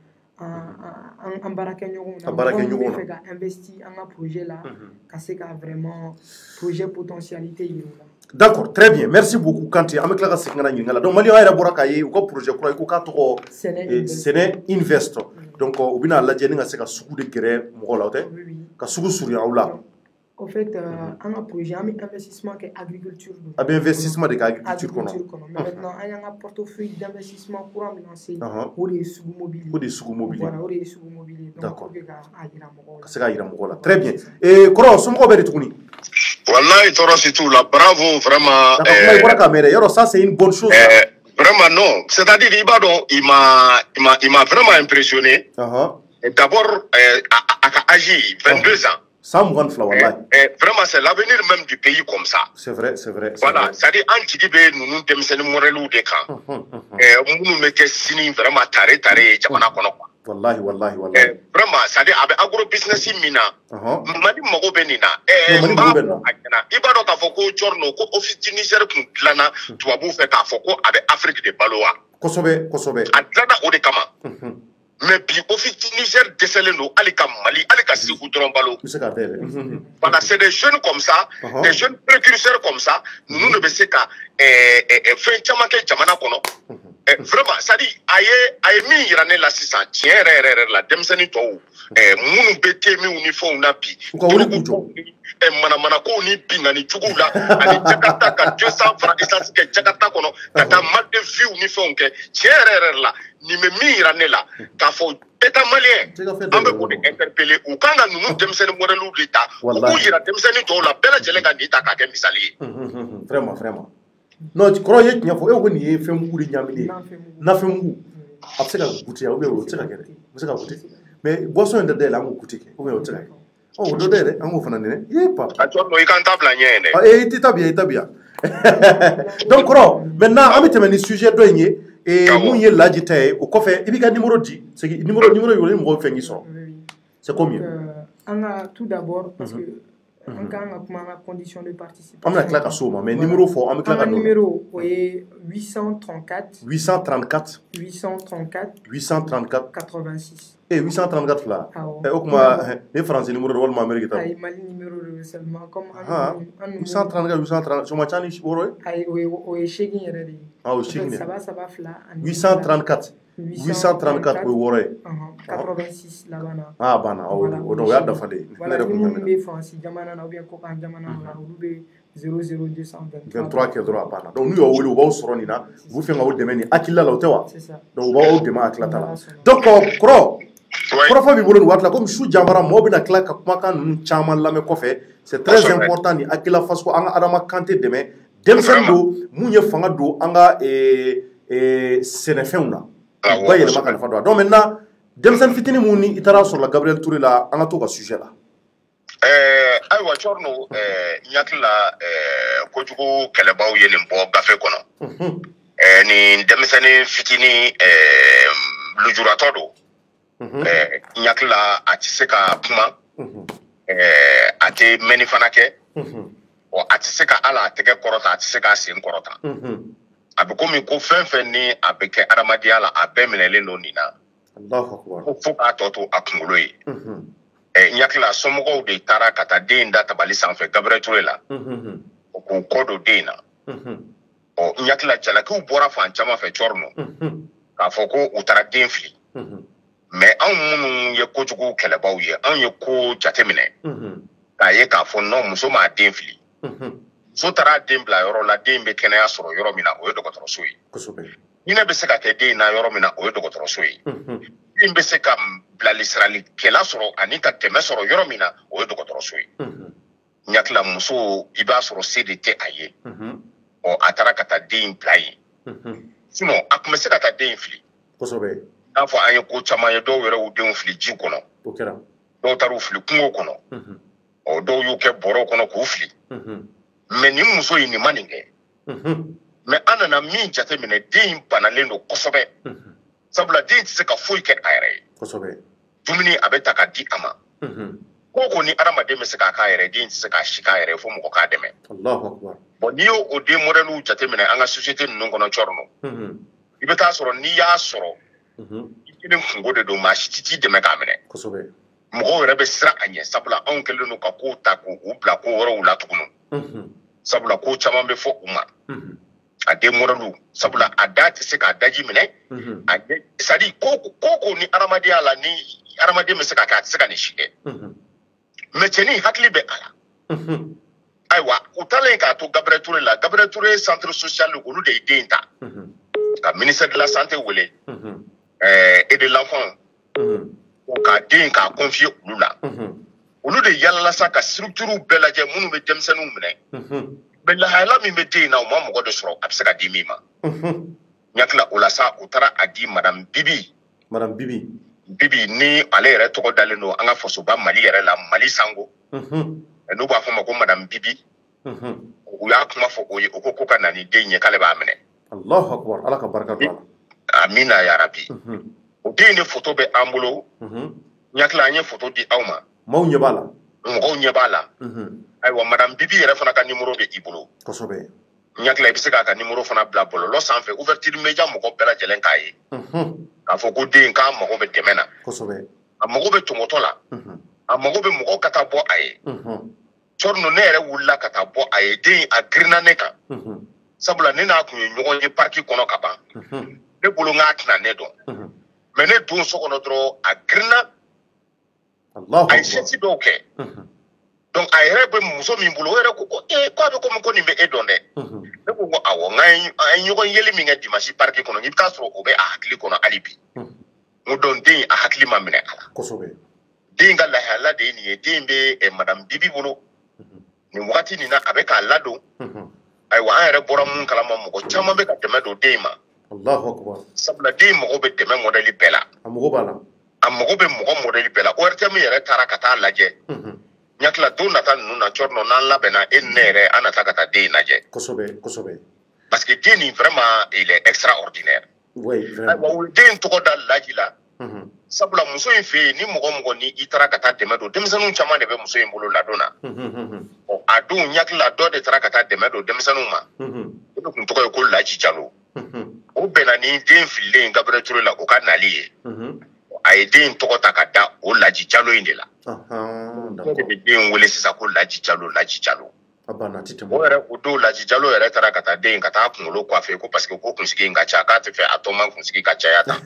Speaker 2: an baarakɛɲɔgɔnw na mɔgɔ min bɛ fɛ ka investir an ka projet la ka se ka vraiment projet potentialité yir'u la.
Speaker 1: D'accord, très bien. Merci beaucoup Kanté. An bɛ tila ka segin ka na ɲininkali la. Donc Maliyɛnw yɛrɛ bɔra k'a ye u ka projet kura i ko k'a tɔgɔ Sɛnɛ Invest. Donc u bɛna lajɛ ni ka se ka sugu de gɛrɛ mɔgɔw la o tɛ ka sugu surunya aw la.
Speaker 2: En fait, an ka projet an bɛ investissement kɛ agriculture don.
Speaker 1: A bɛ investissement de kɛ agriculture kɔnɔ.
Speaker 2: Mais maintenant an y'an ka portefeuille d'investissement kura min lancé o de ye sugu mobile.
Speaker 1: O de ye sugu mobile.
Speaker 2: Voilà o de ye sugu mobile. Donc pour que ka a yira mɔgɔw la.
Speaker 1: Ka se k'a yira mɔgɔw la. Très bien. Et kɔrɔ somɔgɔw bɛ de tuguni.
Speaker 3: Wallahi tɔɔrɔ si t'u la bravo vraiment.
Speaker 1: D'accord i bɔra k'a mɛn dɛ yɔrɔ ça c'est une bonne chose.
Speaker 3: Vraiment non c'est-à-dire i b'a dɔn il m'a il m'a il m'a vraiment impressionné. D'abord a ka âge vingt-deux ans.
Speaker 1: cent mugan fila wallahi.
Speaker 3: Vraiment c'est l'avenir même du pays comme ça.
Speaker 1: C'est vrai, c'est vrai.
Speaker 3: Voilà, c'est-à-dire an jigi be nunu denmisɛnnin morelu de kan. Minnu bɛ kɛ sini vraiment tare tare jamana kɔnɔ quoi.
Speaker 1: Wallahi wallahi wallahi.
Speaker 3: Vraiment c'est-à-dire a bɛ agro business min na. Mali mago bɛ nin na.
Speaker 1: Mali mago bɛ nin na.
Speaker 3: I b'a dɔn k'a fɔ ko Tchorno ko office du Niger kun dilanna tubabuw fɛ k'a fɔ ko a bɛ Afrique de balo wa.
Speaker 1: Kosɛbɛ kosɛbɛ.
Speaker 3: A dilanna o de kama. Mais puis office du Niger dɛsɛlen don hali ka Mali hali ka Segu dɔrɔn balo.
Speaker 1: Bɛ se ka dayɛlɛ.
Speaker 3: Voilà, c'est des jeunes comme ça, des jeunes précurseurs comme ça, nous ne bɛ se ka fɛn caman kɛ jamana kɔnɔ. Vraiment, c'est-à-dire a ye a ye min yira ne la sisan tiɲɛ yɛrɛ yɛrɛ yɛrɛ la denmisɛnnin tɔw minnu bɛ thèmes ni fɛnw na bi.
Speaker 1: U ka wuli k'u jɔ.
Speaker 3: Manamanako ni bingani juguw la ani Jakarta ka deux cents francs essence kɛ Jakarta kɔnɔ ka taa mal de vie ni fɛnw kɛ tiɲɛ yɛrɛ yɛrɛ la nin bɛ min yira ne la k'a fɔ État malien an bɛ k'o de interpeller u kan ka ninnu denmisɛnnin modèles de ta u k'u yira denmisɛnnin tɔw la bɛɛ lajɛlen ka nin ta k'a kɛ misali ye.
Speaker 1: Vraiment vraiment. Non kɔrɔ ye tiɲɛ fɔ e ko nin ye fɛn mugu de ɲaaminen ye nafɛn mugu a bɛ se ka goûter ou bien o tɛ se ka kɛ dɛ o bɛ se ka goûter mais boisson in tɛ dayɛlɛ an k'o goûter kɛ ou bien o tɛ se ka kɛ. Oh, do dɛ dɛ an k'o fana nɛnɛ ye papa.
Speaker 3: A Tchorno i kan ta bila ɲɛ dɛ.
Speaker 1: Eh i tɛ taa bi i tɛ bi yan. Donc kɔrɔ maintenant an bɛ tɛmɛ ni sujet dɔ in ye mun ye Laji ta ye o kɔfɛ i b'i ka numéro di c'est que numéro numéro yi ni mɔgɔ fɛn k'i sɔrɔ. C'est combien?
Speaker 2: An ka tout d'abord parce que an kan ka kuma an ka condition de participation.
Speaker 1: An bɛna tila ka s'o ma mais numéro fɔ an bɛ tila ka
Speaker 2: n'o. An ka numéro o ye huit cent trente-quatre.
Speaker 1: huit cent trente-quatre.
Speaker 2: huit cent trente-quatre.
Speaker 1: huit cent trente-quatre.
Speaker 2: quatre-vingt-six.
Speaker 1: Eh huit cent trente-quatre fila. Eh o kuma ne français numéro de walima Amérique ta.
Speaker 2: Ayi Mali numéro de seulement comme
Speaker 1: an huit cent trente-quatre huit cent trente so ma ca ni wɔɔrɔ ye.
Speaker 2: Ayi o ye o ye seegin yɛrɛ de ye.
Speaker 1: Ah o ye seegin ye.
Speaker 2: Saba saba fila ani.
Speaker 1: huit cent trente-quatre. huit cent trente-quatre o ye wɔɔrɔ ye.
Speaker 2: quatre-vingt-six laban na.
Speaker 1: Ah banna o don o y'a dafalen.
Speaker 2: Voilà ni minnu bɛ France jamana na ou bien kɔkan jamana na olu bɛ zéro zéro deux cent vingt-trois.
Speaker 1: vingt-trois kɛ dɔrɔn a banna donc n'u y'aw wele u b'aw sɔrɔ nin na u b'u fɛ ka aw dɛmɛ nin hakilila la o tɛ wa.
Speaker 2: C'est ça.
Speaker 1: Donc u b'aw dɛmɛ hakilila ta la. Donc kɔrɔ. Kɔrɔfɔ b'i bolo nin waati la komi su janfara mɔgɔw bɛna tila ka kumakan ninnu caman lamɛn kɔfɛ c'est très important ni hakilila faso an ka Adama Kante dɛmɛ denmisɛnnin don mun ye fanga don an ka sɛnɛfɛnw na u ba yɛlɛma ka nafa don a donc maintenant denmisɛnnin fitinin mun ni i taara sɔrɔ Gabriel Touré la an ka to ka sujet la.
Speaker 3: Ayiwa Tchorno n hakili la kojugu kɛlɛbaw ye nin bɔ gafe kɔnɔ nin denmisɛnnin fitinin lujuratɔ don. n hakili la a tɛ se ka kuma a tɛ mɛnni fana kɛ a tɛ se ka ala a tɛgɛ kɔrɔta a tɛ se k'a sen kɔrɔta a bɛ komi ko fɛn fɛn ni a bɛ kɛ adamadenya la a bɛɛ minɛlen don nin na ko fo k'a tɔ to a kunkolo ye n hakili la somɔgɔw de taara ka taa den da tabali sanfɛ Gabriel Touré la o k'u kɔ don den na ɔ n hakili la jalakiw bɔra fan caman fɛ Tchorno k'a fɔ ko u taara den fili. Mais anw minnu ye kojugu kɛlɛbaw ye anw ye ko jateminɛ k'a ye k'a fɔ non muso m'a den fili muso taara den bila yɔrɔ la den bɛ kɛnɛya sɔrɔ yɔrɔ min na o ye dɔgɔtɔrɔso ye hinɛ bɛ se ka kɛ den na yɔrɔ min na o ye dɔgɔtɔrɔso ye den bɛ se ka bilasiralikɛla sɔrɔ ani ka dɛmɛ sɔrɔ yɔrɔ min na o ye dɔgɔtɔrɔso ye n hakili la muso i b'a sɔrɔ se de tɛ a ye ɔ a taara ka taa den bila yen sinon a tun bɛ se ka taa den fili. N'a fɔ an ye ko caman ye dɔw yɛrɛ y'u denw fili ji kɔnɔ dɔw taara u fili kungo kɔnɔ ɔ dɔw y'u kɛ bɔrɔw kɔnɔ k'u fili mais nin muso in nin ma nin kɛ mais an nana min jateminɛ den in banalen don kosɛbɛ sabula den tɛ se ka foyi kɛ a yɛrɛ ye dumuni a bɛ ta ka di a ma ko ko ni adamaden bɛ se k'a k'a yɛrɛ den tɛ se k'a si k'a yɛrɛ ye fo mɔgɔ k'a dɛmɛ bon n'i y'o den modèles jateminɛ an ka société ninnu kɔnɔ Tchorno i bɛ taa sɔrɔ n'i y'a sɔrɔ i kelen kungo de don maa si tɛ t'i dɛmɛ k'a minɛ mɔgɔw yɛrɛ bɛ siran a ɲɛ sabula anw kɛlen don ka kow ta k'u bila ko wɛrɛw la tuguni sabula ko caman bɛ fɔ u ma a den modèles sabula a da tɛ se k'a daji minɛ a c'est à dire ko ko ni adamadenya la ni adamaden bɛ se ka kɛ a tɛ se ka nin si kɛ mais cɛnin hakili bɛ a la ayiwa u taalen k'a to Gabriel Touré la Gabriel Touré centre social olu de ye den ta ka ministère de la santé wele et de l'enfant k'a den k'a confier olu la olu de yalala sa ka structure bɛɛ lajɛ minnu bɛ denmisɛnninw minɛ mais lahala min bɛ den in na u ma mɔgɔ de sɔrɔ a bɛ se ka di min ma n hakili la o la sa u taara a di madame Bibi
Speaker 1: madame Bibi
Speaker 3: Bibi ni ale yɛrɛ tɔgɔ dalen don an ka fasoba Mali yɛrɛ la Mali Sango n'u b'a fɔ ma ko madame Bibi u y'a kuma fɔ o ye o ko ko ka na ni den ye k'ale b'a minɛ.
Speaker 1: Allahu akbar, Ala ka barika don a la.
Speaker 3: Amina ya rabi. O den ni photo bɛ an bolo. N hakili an ye photo di aw ma.
Speaker 1: Maaw ɲɛ b'a la.
Speaker 3: Mɔgɔw ɲɛ b'a la. Ayiwa madame Bibi yɛrɛ fana ka numéro bɛ i bolo.
Speaker 1: Kosɛbɛ.
Speaker 3: N hakili i bɛ se k'a ka numéro fana bila bɔlɔlɔ sanfɛ ouverture média mɔgɔ bɛɛ lajɛlen k'a ye. K'a fɔ ko den k'a mago bɛ dɛmɛ na.
Speaker 1: Kosɛbɛ.
Speaker 3: A mago bɛ tɔmɔtɔ la. A mago bɛ mɔgɔw ka taa bɔ a ye. Cɔrɔnɔ ne yɛrɛ wulila ka taa bɔ a ye den a girinna ne kan. Sabula ne n'a kun ye ɲɔgɔn ye parki kɔnɔ ka ban. Ne bolo n k'a tɛna ne dɔn. Mais ne don so kɔnɔ dɔrɔn a girinna. A ye sɛti dɔw kɛ. Donc a yɛrɛ bɛ muso min bolo o yɛrɛ ko ko ee ko a bɛ komi ko nin bɛ e dɔn dɛ. Ne ko ko awɔ n an ye ɲɔgɔn yeli min kɛ dimanche parki kɔnɔ i bɛ taa sɔrɔ o bɛ a hakili kɔnɔ hali bi. N ko donc den a hakili ma minɛ a la.
Speaker 1: Kosɛbɛ. Den
Speaker 3: ka lahala de ye nin ye den bɛ madame Bibi bolo. Nin wagati nin na a bɛ k'a ladon. Ayiwa an yɛrɛ bɔra mun kalama mɔgɔ caman bɛ ka dɛmɛ don den ma.
Speaker 1: Allahu akbar.
Speaker 3: Sabula den mago bɛ dɛmɛ modèle bɛɛ la.
Speaker 1: A mago b'a la.
Speaker 3: A mago bɛ mɔgɔ modèle bɛɛ la. O R T M yɛrɛ taara ka taa lajɛ. N hakili don nata ninnu na Cɔrɔnɔ n'an labɛnna e ni ne yɛrɛ an na taa ka taa den lajɛ.
Speaker 1: Kosɛbɛ kosɛbɛ.
Speaker 3: Parce que den nin vraiment il est extraordinaire.
Speaker 1: Oui vraiment.
Speaker 3: Ayiwa o den tɔgɔ da Laji la. Sabula muso in fɛ yen ni mɔgɔ mɔgɔ ni i taara ka taa dɛmɛ don denmisɛnninw caman de bɛ muso in bolo ladon na. A don n hakili la dɔ de taara ka taa dɛmɛ don denmisɛnninw ma. O de tun tɔgɔ ye ko Laji Jalo. O bɛnna ni den fililen Gabriel Ture la o ka nali ye. A ye den tɔgɔ ta ka da o Laji Jalo in de la. O de bɛ den wele sisan ko Laji Jalo Laji Jalo. O yɛrɛ o don Laji Jalo yɛrɛ taara ka taa den ka taa kunkolo coiffer ko parce que ko kunsigi in ka ca k'a tɛ fɛ a tɔ man kunsigi ka caya tan.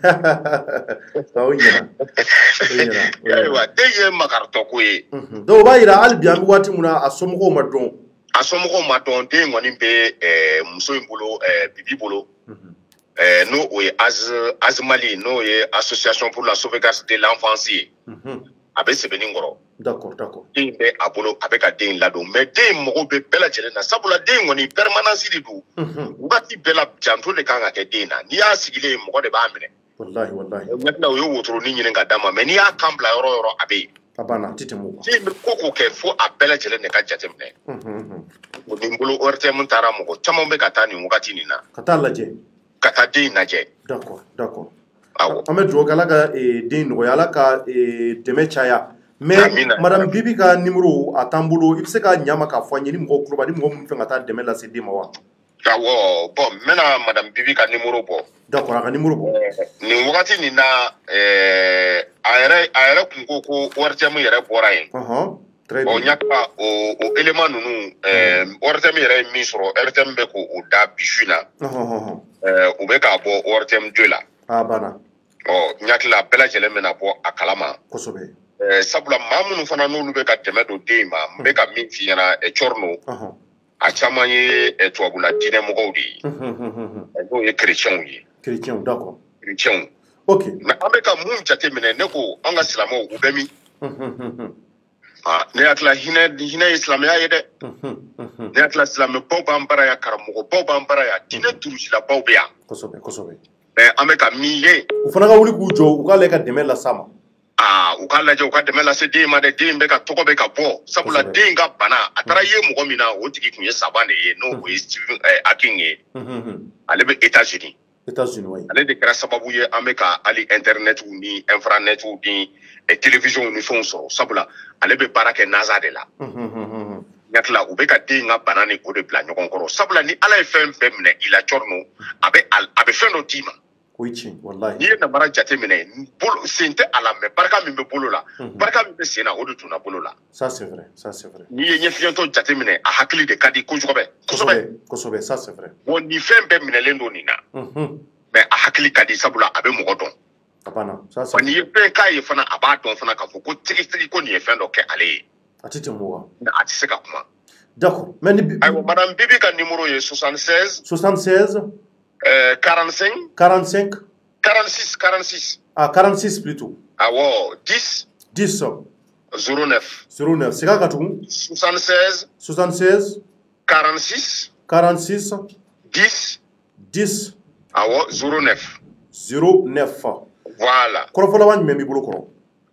Speaker 3: Ayiwa den ye makaritɔ ko ye.
Speaker 1: Donc o b'a yira hali bi an bɛ waati min na a somɔgɔw ma dɔn.
Speaker 3: A somɔgɔw ma dɔn den kɔni bɛ muso in bolo Bibi bolo. N'o o ye Azmali n'o ye association pour la sauvegarde de l'enfance ye. A bɛ sɛbɛnni kɔrɔ.
Speaker 1: D'accord d'accord.
Speaker 3: Den bɛ a bolo a bɛ ka den ladon mais den mago bɛ bɛɛ lajɛlen na sabula den kɔni permanence de don. Wagati bɛɛ la janto de kan ka kɛ den na n'i y'a sigilen mɔgɔ de b'a minɛ.
Speaker 1: Walahi walahi.
Speaker 3: Maintenant o ye wotoronin ɲini ka d'a ma mais n'i y'a kan bila yɔrɔ o yɔrɔ a bɛ yen.
Speaker 1: A banna a tɛ tɛmɛ o kan.
Speaker 3: Den bɛ ko k'o kɛ fo a bɛɛ lajɛlen de ka jateminɛ. O ni n bolo O R T M taara mɔgɔ caman bɛ ka taa nin wagati nin na.
Speaker 1: Ka taa lajɛ.
Speaker 3: Ka taa den lajɛ.
Speaker 1: D'accord d'accord.
Speaker 3: Awɔ.
Speaker 1: An bɛ dugawu kɛ Ala ka den nɔgɔya Ala ka dɛmɛ caya. Mais madame Bibi ka numéro a t'an bolo i bɛ se ka ɲa ma k'a fɔ an ye ni mɔgɔw tulo b'a ni mɔgɔ minnu fɛ ka taa dɛmɛ lase den ma wa.
Speaker 3: Awɔ bon n bɛna madame Bibi ka numéro bɔ.
Speaker 1: D'accord a ka numéro bɔ.
Speaker 3: Nin wagati nin na a yɛrɛ a yɛrɛ kun ko ko O R T M yɛrɛ bɔra yen. Très bien. Bon n y'a ka o o élément ninnu O R T M yɛrɛ ye min sɔrɔ O R T M bɛ k'o da bi su in na. U bɛ k'a bɔ O R T M deux la.
Speaker 1: A banna.
Speaker 3: Ɔ n hakili la bɛɛ lajɛlen bɛna bɔ a kalama.
Speaker 1: Kosɛbɛ.
Speaker 3: Sabula maa minnu fana n'olu bɛ ka dɛmɛ don den ma n bɛ ka min f'i ɲɛna Cɔrɔnɔ a caman ye tubabula diinɛ mɔgɔw de ye n'o ye chrétiens ye.
Speaker 1: Chrétiens d'accord.
Speaker 3: Chrétiens.
Speaker 1: Ok.
Speaker 3: Mais an bɛ ka mun jateminɛ ne ko an ka silamɛw u bɛ min. Ne hakili la hinɛ hinɛ ye silamɛya ye dɛ. Ne hakili la silamɛbaw b'an bara yan karamɔgɔbaw b'an bara yan diinɛ durusilabaw bɛ yan.
Speaker 1: Kosɛbɛ kosɛbɛ.
Speaker 3: Mais an bɛ ka min ye.
Speaker 1: U fana ka wuli k'u jɔ u k'ale ka dɛmɛ las'a ma.
Speaker 3: Aa u k'a lajɛ u ka dɛmɛ lase den ma dɛ den bɛ ka tɔgɔ bɛ ka bɔ sabula den ka bana a taara ye mɔgɔ min na o tigi tun ye Saban de ye n'o ye Stephen Hawking ye ale bɛ États-Unis.
Speaker 1: États-Unis oui.
Speaker 3: Ale de kɛra sababu ye an bɛ ka hali internet ni infranet ni télévision ni fɛnw sɔrɔ sabula ale bɛ baara kɛ NASA de la. N hakili la u bɛ ka den ka bana ni o de bila ɲɔgɔn kɔrɔ sabula ni Ala ye fɛn fɛn minɛ i la Cɔrɔnɔ a bɛ a bɛ fɛn dɔ d'i ma.
Speaker 1: O ye tiɲɛ walahi. N'i
Speaker 3: ye namara jateminɛ bolo sen tɛ a la mais barika min bɛ bolo la barika min bɛ sen na o de tunna bolo la.
Speaker 1: Ça c'est vrai ça c'est vrai.
Speaker 3: N'i ye ɲɛfiyɛntɔ jateminɛ a hakili de ka di kosɛbɛ.
Speaker 1: Kosɛbɛ kosɛbɛ ça c'est vrai.
Speaker 3: Bon nin fɛn bɛɛ minɛlen don nin na. Mais a hakili ka di sabula a bɛ mɔgɔ dɔn.
Speaker 1: A banna ça c'est vrai.
Speaker 3: N'i ye fɛn k'a ye fana a b'a dɔn fana k'a fɔ ko tigitigi ko nin ye fɛn dɔ kɛ ale ye.
Speaker 1: A tɛ tɛmɛ o kan.
Speaker 3: Mais a tɛ se ka kuma.
Speaker 1: D'accord mais ni.
Speaker 3: Ayiwa madame Bibi ka numéro ye soixante-seize.
Speaker 1: soixante-seize.
Speaker 3: quarante-cinq.
Speaker 1: quarante-cinq.
Speaker 3: quarante-six quarante-six.
Speaker 1: Ah quarante-six plutôt.
Speaker 3: Awɔ dix.
Speaker 1: dix.
Speaker 3: zéro neuf.
Speaker 1: zéro neuf c'est ka tugun.
Speaker 3: soixante-seize.
Speaker 1: soixante-seize.
Speaker 3: quarante-six.
Speaker 1: quarante-six.
Speaker 3: dix.
Speaker 1: dix.
Speaker 3: Awɔ zéro neuf.
Speaker 1: zéro neuf.
Speaker 3: Voilà.
Speaker 1: Kɔrɔfɔla b'a ɲuman b'i bolo kɔrɔ.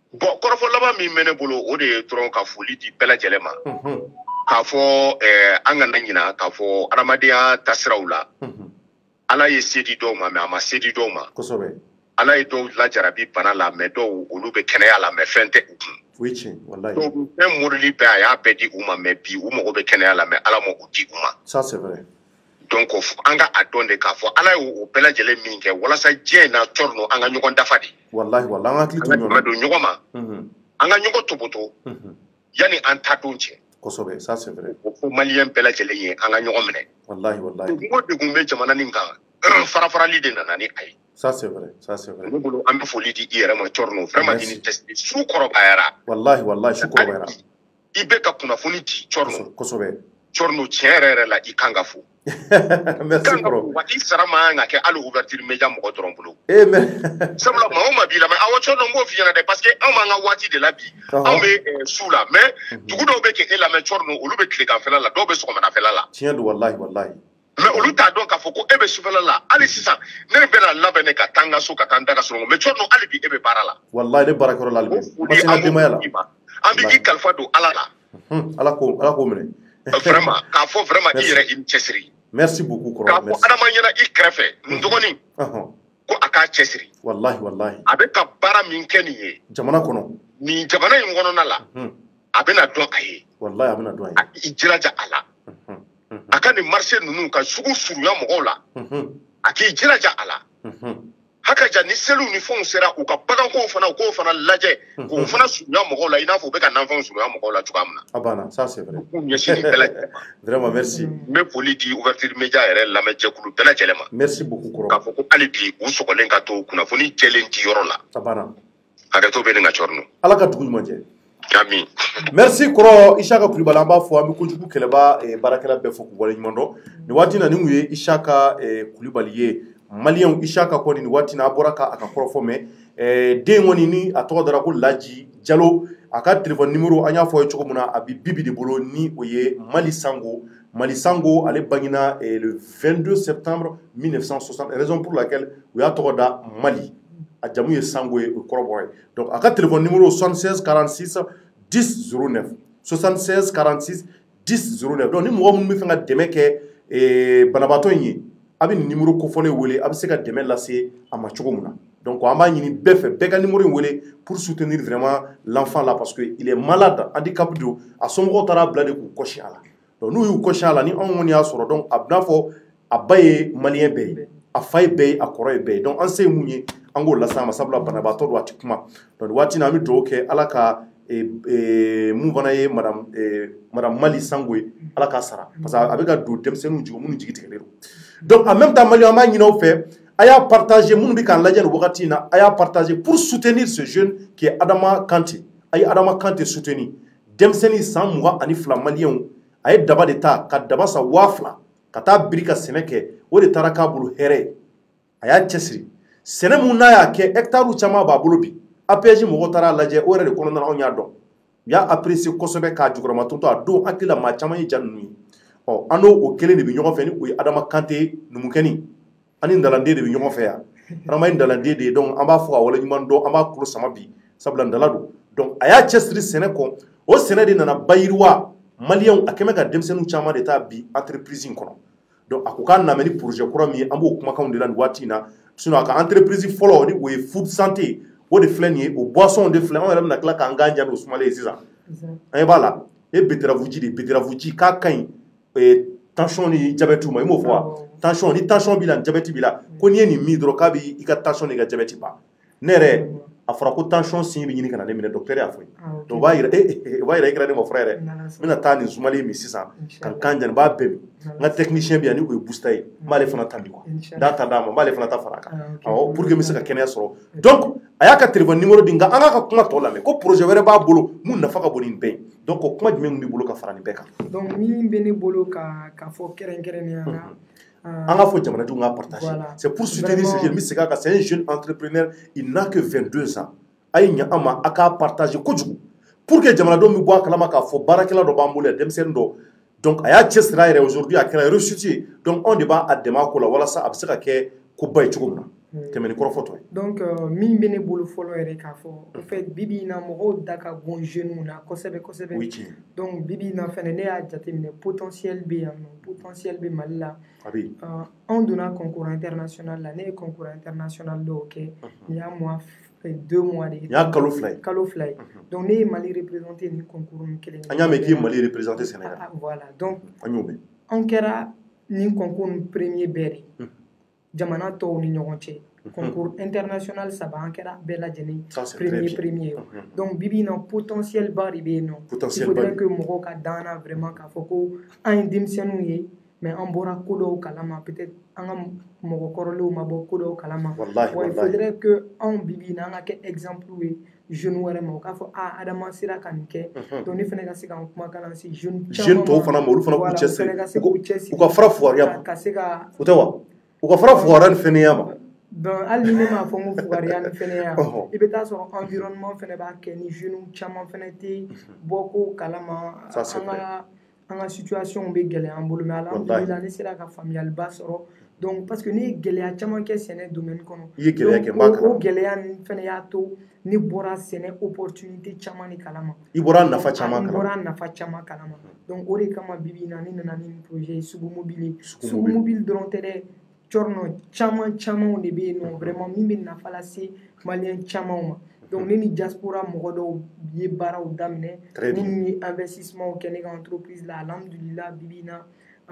Speaker 3: bon kɔrɔfɔ laban min bɛ ne bolo o de ye dɔrɔn ka foli di bɛɛ lajɛlen ma k'a fɔ an kana ɲina k'a fɔ adamadenya tasiraw la ala ye se di dɔw ma mais a ma se di dɔw ma ala ye dɔw lajarabi bana la mais dɔw olu bɛ kɛnɛya la mais fɛn tɛ u kun donc fɛn morili bɛɛ a y'a bɛɛ di u ma mais bi u mago bɛ kɛnɛya la mais ala ma o di u ma
Speaker 1: ça c'est vrai
Speaker 3: donc an ka a dɔn de k'a fɔ ala ye o bɛɛ lajɛlen min kɛ walasa diɲɛ in na cɔri no an ka ɲɔgɔn dafa de
Speaker 1: wallahi wallahi an ka hakili to ɲɔgɔn
Speaker 3: na don ɲɔgɔn ma an ka ɲɔgɔn toboto yani an ta don cɛ
Speaker 1: kosɛbɛ ça c'est vrai
Speaker 3: o fɔ maliyɛn bɛɛ lajɛlen ye an ka ɲɔgɔn minɛ
Speaker 1: wallahi wallahi
Speaker 3: degun degun bɛ jamana nin kan farafarali de nana ni a ye
Speaker 1: ça c'est vrai ça c'est vrai
Speaker 3: ne bolo an bɛ foli di i yɛrɛ ma cɔri no vraiment nin tɛ su kɔrɔbayara
Speaker 1: wallahi wallahi su kɔrɔbayara
Speaker 3: i bɛ ka kunnafoni di cɔri no
Speaker 1: kosɛbɛ
Speaker 3: cɔri no tiɲɛ yɛrɛ yɛrɛ la i kan ka fo
Speaker 1: merci bro
Speaker 3: wa i sara ma kan ka kɛ hali ouverture média mɔgɔ dɔrɔn bolo
Speaker 1: eh mais
Speaker 3: sabula maa o maa b'i la mais awɔ cɔri no n b'o f'i ɲɛna dɛ parce que anw b'an ka waati de la bi anw bɛ su la mais dugu dɔw bɛ kɛ e lamɛn cɔri no olu bɛ tileganfɛla la dɔw bɛ sɔgɔmadafɛla la
Speaker 1: tiɲɛ don wallahi wallahi
Speaker 3: mais olu t'a dɔn k'a fɔ ko e bɛ sufɛla la hali sisan ne bɛna labɛn ne ka taa n ka so ka taa n da ka sunɔgɔ mais cɔri no hali bi e bɛ baara la
Speaker 1: wallahi ne baarakɛyɔrɔ la hali bi parce que n ka denbaya la
Speaker 3: an bɛ i kalifa don ala la
Speaker 1: ala ko ala k'o minɛ
Speaker 3: vraiment k'a fɔ vraiment i yɛrɛ i ni cɛsiri
Speaker 1: merci beaucoup kɔrɔ
Speaker 3: k'a fɔ adama ɲɛna i kɛrɛfɛ n dɔgɔnin ko a k'a cɛsiri
Speaker 1: wallahi wallahi
Speaker 3: a bɛ ka baara min kɛ nin ye
Speaker 1: jamana kɔnɔ
Speaker 3: nin jamana in kɔnɔna la a bɛna dɔn a ye
Speaker 1: wallahi a bɛna dɔn a ye
Speaker 3: i jilaja a la a ka nin marché ninnu ka sugu surunya mɔgɔw la a k'i jilaja a la hakaja ni seliw ni fɛnw sera u ka bagankow fana u k'o fana lajɛ k'o fana surunya mɔgɔw la i n'a fɔ u bɛ ka nanfɛnw surunya mɔgɔw la cogoya min na
Speaker 1: a banna ça c'est vrai
Speaker 3: k'u ɲɛsin nin bɛɛ lajɛlen ma
Speaker 1: vraiment merci
Speaker 3: n bɛ foli di ouverture média yɛrɛ lamɛnjɛkulu bɛɛ lajɛlen ma
Speaker 1: merci beaucoup kɔrɔ
Speaker 3: k'a fɔ ko hali bi u sɔgɔlen ka to kunnafoni jɛlen di yɔrɔ la
Speaker 1: a banna
Speaker 3: hakɛto bɛ nin ka cɔri no
Speaker 1: ala ka dugu ɲuman jɛ
Speaker 3: Amin.
Speaker 1: Merci kɔrɔ Isaka Kulibali an b'a fɔ an bɛ kojugu kɛlɛba baarakɛla bɛɛ fɔ k'u waleɲuman dɔn nin waati na nin kun ye Isaka Kulibali ye maliyɛnw Isaka kɔni nin waati na a bɔra ka a ka kɔrɔfɔ mɛn den kɔni ni a tɔgɔ dara ko Laji Jalo a ka téléphone numéro an y'a fɔ a ye cogo min na a bɛ Bibi de bolo ni o ye Mali Sango Mali Sango ale bangena le vingt-deux septembre mille neuf cent soixante raison pour laquelle u y'a tɔgɔ da Mali a jamu ye Sango ye o kɔrɔbɔ ye donc a ka téléphone numéro soixante-seize quarante-six dix zéro neuf soixante-seize quarante-six dix zéro neuf donc ni mɔgɔ minnu bɛ fɛ ka dɛmɛ kɛ banabaatɔ in ye a bɛ nin numéro kofɔlen wele a bɛ se ka dɛmɛ lase a ma cogo min na donc an b'a ɲini bɛɛ fɛ bɛɛ ka numéro in wele pour soutenir vraiment l'enfant là parce que il est malade handicap don a somɔgɔw taara bila de k'u kɔsi a la donc n'u y'u kɔsi a la ni anw kɔni y'a sɔrɔ donc a bɛ n'a fɔ a ba ye maliyɛn bɛɛ ye a fa ye bɛɛ ye a kɔrɔ ye bɛɛ ye donc an se ye mun ye an k'o lase a ma sabula banabaatɔ don a tɛ kuma donc waati na an bɛ dugawu kɛ ala ka mun fana ye madame madame Mali Sango ye ala k'a sara parce que a bɛ ka don denmisɛnninw jigi minnu jigi tigɛlen don donc en même temps maliyɛnw an b'a ɲini aw fɛ a y'a partager minnu bɛ k'an lajɛ nin wagati in na a y'a partager pour soutenir ce jeune qui est Adama Kante a ye Adama Kante soutenir denmisɛnnin san mugan ani fila maliyɛnw a ye daba de ta ka daba san waa fila ka taa biri ka sɛnɛ kɛ o de taara k'a bolo hɛrɛ ye a y'a cɛsiri sɛnɛ mun n'a y'a kɛ hectare caman b'a bolo bi A P J mɔgɔ taara lajɛ o yɛrɛ de kɔnɔna na anw y'a dɔn u y'a apprécier kosɛbɛ k'a jukɔrɔma tonto a don hakili la maa caman ye ja ninnu ye ɔ an n'o o kelen de bɛ ɲɔgɔn fɛ ni o ye Adama Kante numukɛnin ani Ndalanden de bɛ ɲɔgɔn fɛ yan Adama ye Ndalanden de ye donc an b'a fɔ ka waleɲuman dɔn an b'a kulo sama bi sabula Ndala don donc a y'a cɛsiri sɛnɛ kɔ o sɛnɛ de nana bayiriwa maliyɛnw a kɛ mɛ ka denmisɛnninw caman de ta bi entreprise in kɔnɔ donc a ko k'a nana ni projet kura min ye an b'o kumakanw de la nin waati in na sinon a ka entreprise fɔlɔ ni o ye food santé o de filɛ nin ye o boisson de filɛ anw yɛrɛ bɛna tila k'an gan jan n'o sumalen ye sisan an ye b'a la e beteravuji de beteravuji k'a ka ɲi tension ni diabète ma i m'o fɔ wa tension ni tension b'i la ni diabète b'i la ko n'i ye nin min dɔrɔn k'a b'i ka tension n'i ka diabète ban ne yɛrɛ a fɔra ko tension signe bɛ ɲini ka na ne minɛ docteur y'a fɔ ye donc o b'a yira e o b'a yira e kɛra ne ma fura yɛrɛ n bɛna taa nin sumalen min sisan ka n kan jan n b'a bɛɛ min n ka technicien bɛ yan ni o ye Busta ye n b'ale fana ta bi quoi n t'a ta d'a ma n b'ale fana ta fara a kan awɔ pour que n bɛ se ka kɛnɛya sɔrɔ donc a y'a ka téléphone numéro di nka an k'a ka kuma tɔ lamɛn ko projet wɛrɛ b'a bolo mun nafa ka bon nin bɛɛ ye donc o kuma jumɛn b'i bolo ka fara nin bɛɛ kan
Speaker 2: donc min bɛ ne bolo ka ka fɔ kɛrɛnkɛrɛnnenya la
Speaker 1: an k'a fɔ jamanadenw k'a partager c'est pour soutenir ce jeune n bɛ segin a kan c'est un jeune entrepreneur il n'a que vingt-deux ans a ye ɲɛ an ma a k'a partager kojugu pour que jamanadenw bɛ bɔ a kalama k'a fɔ baarakɛla dɔ b'an bolo yan denmisɛnnin dɔ donc a y'a cɛsiri a yɛrɛ aujourd'hui a kɛra réussite ye donc anw de b'a dɛmɛ a ko la walasa a bɛ se ka kɛ koba ye cogo min na tɛmɛ ni kɔrɔfɔ tɔ ye.
Speaker 2: donc min bɛ ne bolo fɔlɔ yɛrɛ k'a fɔ en fait bi bi in na mɔgɔw da ka bon jeunes na kosɛbɛ kosɛbɛ.
Speaker 1: o ye tiɲɛ.
Speaker 2: donc bi bi in na fɛnɛ ne y'a jateminɛ potentiel bɛ yan nɔ potentiel bɛ Mali la.
Speaker 1: a bɛ yen.
Speaker 2: anw donna concours international la ne ye concours international dɔw kɛ nin y'a mois deux mois de ye.
Speaker 1: nin y'a kalo fila ye.
Speaker 2: kalo fila ye. donc ne ye Mali représenté nin concours nin kelen.
Speaker 1: an y'a mɛn k'i ye Mali représenté Sénégal.
Speaker 2: voilà donc
Speaker 1: an y'o mɛn.
Speaker 2: anw kɛra nin concours nin premier bɛɛ de jamana tɔw ni ɲɔgɔn cɛ. concours international saba an kɛra bɛɛ lajɛlen premier premier donc bibi na potentiel ba de bɛ yen nɔ il faudrait que mɔgɔw ka dan na vraiment k'a fɔ ko an ye denmisɛnninw ye mais an bɔra ko dɔw kalama peut-être an ka mɔgɔkɔrɔlenw ma bɔ ko dɔw kalama wa il faudrait que anw bibi na an ka kɛ exemple ye jeune wɛrɛ ma u k'a fɔ ah Adama sera ka nin kɛ donc ne fana ka se k'an kumakan lase jeune
Speaker 1: jeune tɔw fana ma olu fana k'u cɛsiri u ka fara fugariya ma
Speaker 2: ka se ka
Speaker 1: o tɛ wa u ka fara fugariya ni fɛnɛya ma.
Speaker 2: donc hali ni ne m'a fɔ n ko fugariya ni fɛnɛya i bɛ taa sɔrɔ environnement fɛnɛ b'a kɛ ni jeunes caman fɛnɛ tɛ bɔ ko kalama an ka an ka situation bɛ gɛlɛya an bolo mais alhamdulillah ne sera ka faamuyaliba sɔrɔ donc parce que ne ye gɛlɛya caman kɛ sɛnɛ domaine kɔnɔ
Speaker 1: i ye gɛlɛya kɛ n b'a kalama
Speaker 2: o gɛlɛya nin fɛnɛ y'a to ne bɔra sɛnɛ opportunité caman de kalama
Speaker 1: i bɔra nafa caman kalama
Speaker 2: n bɔra nafa caman kalama donc o de kama bibi in na ne nana ni projet ye Sugu mobile Sugu mobile dɔrɔn tɛ dɛ cɔrɔnɔ caman camanw de bɛ yen nɔ vraiment min bɛ nafa lase maliyɛn camanw ma donc ne ni diaspora mɔgɔ dɔw ye baaraw daminɛ minnu ye investissement kɛ ne ka entreprise la alhamdulillah bibi in na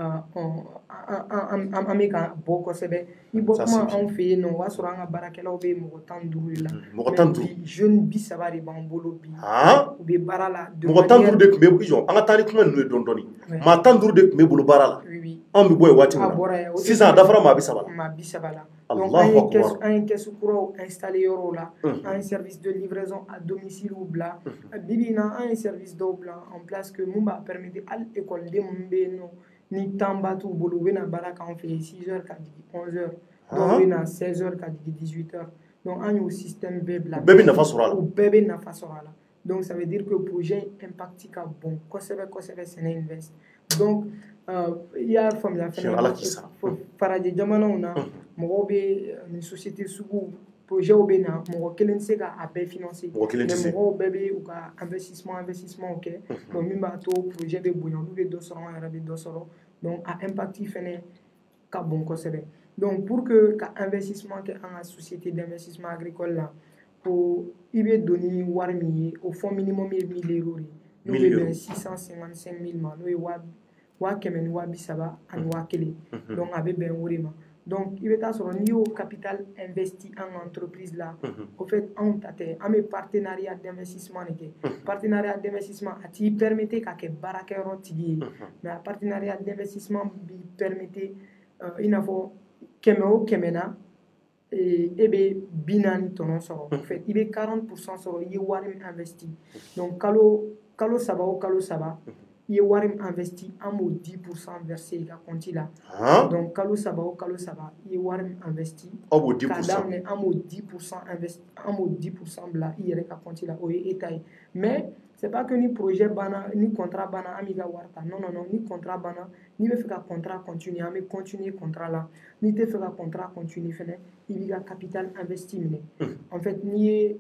Speaker 2: an bɛ ka bɔ kosɛbɛ ni bɔ kuma anw fɛ yen nɔ o b'a sɔrɔ an ka baarakɛlaw bɛ mɔgɔ tan ni duuru de la
Speaker 1: mɔgɔ tan ni duuru
Speaker 2: mais jeune bi saba de b'an bolo bi u bɛ baara la
Speaker 1: mɔgɔ tan ni duuru de tun bɛ jɔ an ka taa ni kuma ninnu ye dɔɔnin dɔɔnin maa tan ni duuru de tun bɛ bolo baara la anw bɛ bɔ yen waati min na sisan a dafara maa bi saba la
Speaker 2: maa bi saba la donc an ye kɛsu kuraw installé yɔrɔw la an ye service de livraison à domicile bila bibi in na an ye service dɔw bila en place que mun b'a permettre hali ekɔliden minnu bɛ yen nɔ ni temps ba t'u bolo u bɛ na baara k'an fɛ yen six heures ka jigin onze heures donc u bɛ na seize heures ka jigin dix-huit heures donc an y'o système bɛɛ bila
Speaker 1: u bɛɛ bɛ nafa sɔrɔ a la
Speaker 2: u bɛɛ bɛ nafa sɔrɔ a la donc ça veut dire que projet impact ka bon kosɛbɛ kosɛbɛ Sɛnɛ Invest donc i y'a faamuya fɛnɛ farajɛ jamanaw na mɔgɔw bɛ nin société sugu projet bɛ na mɔgɔ kelen tɛ se k'a bɛɛ financer mais mɔgɔw bɛɛ bɛ u ka investissement investissement kɛ donc min b'a to projet bɛ bonya olu bɛ dɔ sɔrɔ an yɛrɛ bɛ dɔ sɔrɔ donc a impact fɛnɛ ka bon kosɛbɛ donc pour que ka investissement kɛ an ka société d'investissement agricole la o i bɛ don ni wari min ye o fonds minimum ye mille euros de n'o bɛ bɛn six cent cinquante-cinq mille ma n'o ye waa waa kɛmɛ ni waa bi saba ani waa kelen donc a bɛ bɛn o de ma donc i bɛ taa sɔrɔ n'i y'o capital investi an ka entreprise la au fait anw ta tɛ an bɛ partenariat d'investissement de kɛ partenariat d'investissement a t'i permettre ka kɛ baarakɛyɔrɔ tigi ye mais a partenariat d'investissement b'i permettre i n'a fɔ kɛmɛ o kɛmɛ na e bɛ bi naani tɔnɔ sɔrɔ au fait i bɛ quarante pour cent sɔrɔ i ye wari min investi donc kalo kalo saba o kalo saba i ye wari min investi an b'o dix pour cent verser i ka compte la donc kalo saba o kalo saba i ye wari min investi k'a daminɛ an b'o dix pour cent investi an b'o dix pour cent bila i yɛrɛ ka compte la o ye état ye mais c'est pas que ni projet banna ni contrat banna an b'i ka wari ta non non non ni contrat banna n'i bɛ fɛ ka contrat continuer an bɛ continuer contrat la n'i tɛ fɛ ka contrat continuer fɛnɛ i b'i ka capital investi minɛ en fait n'i ye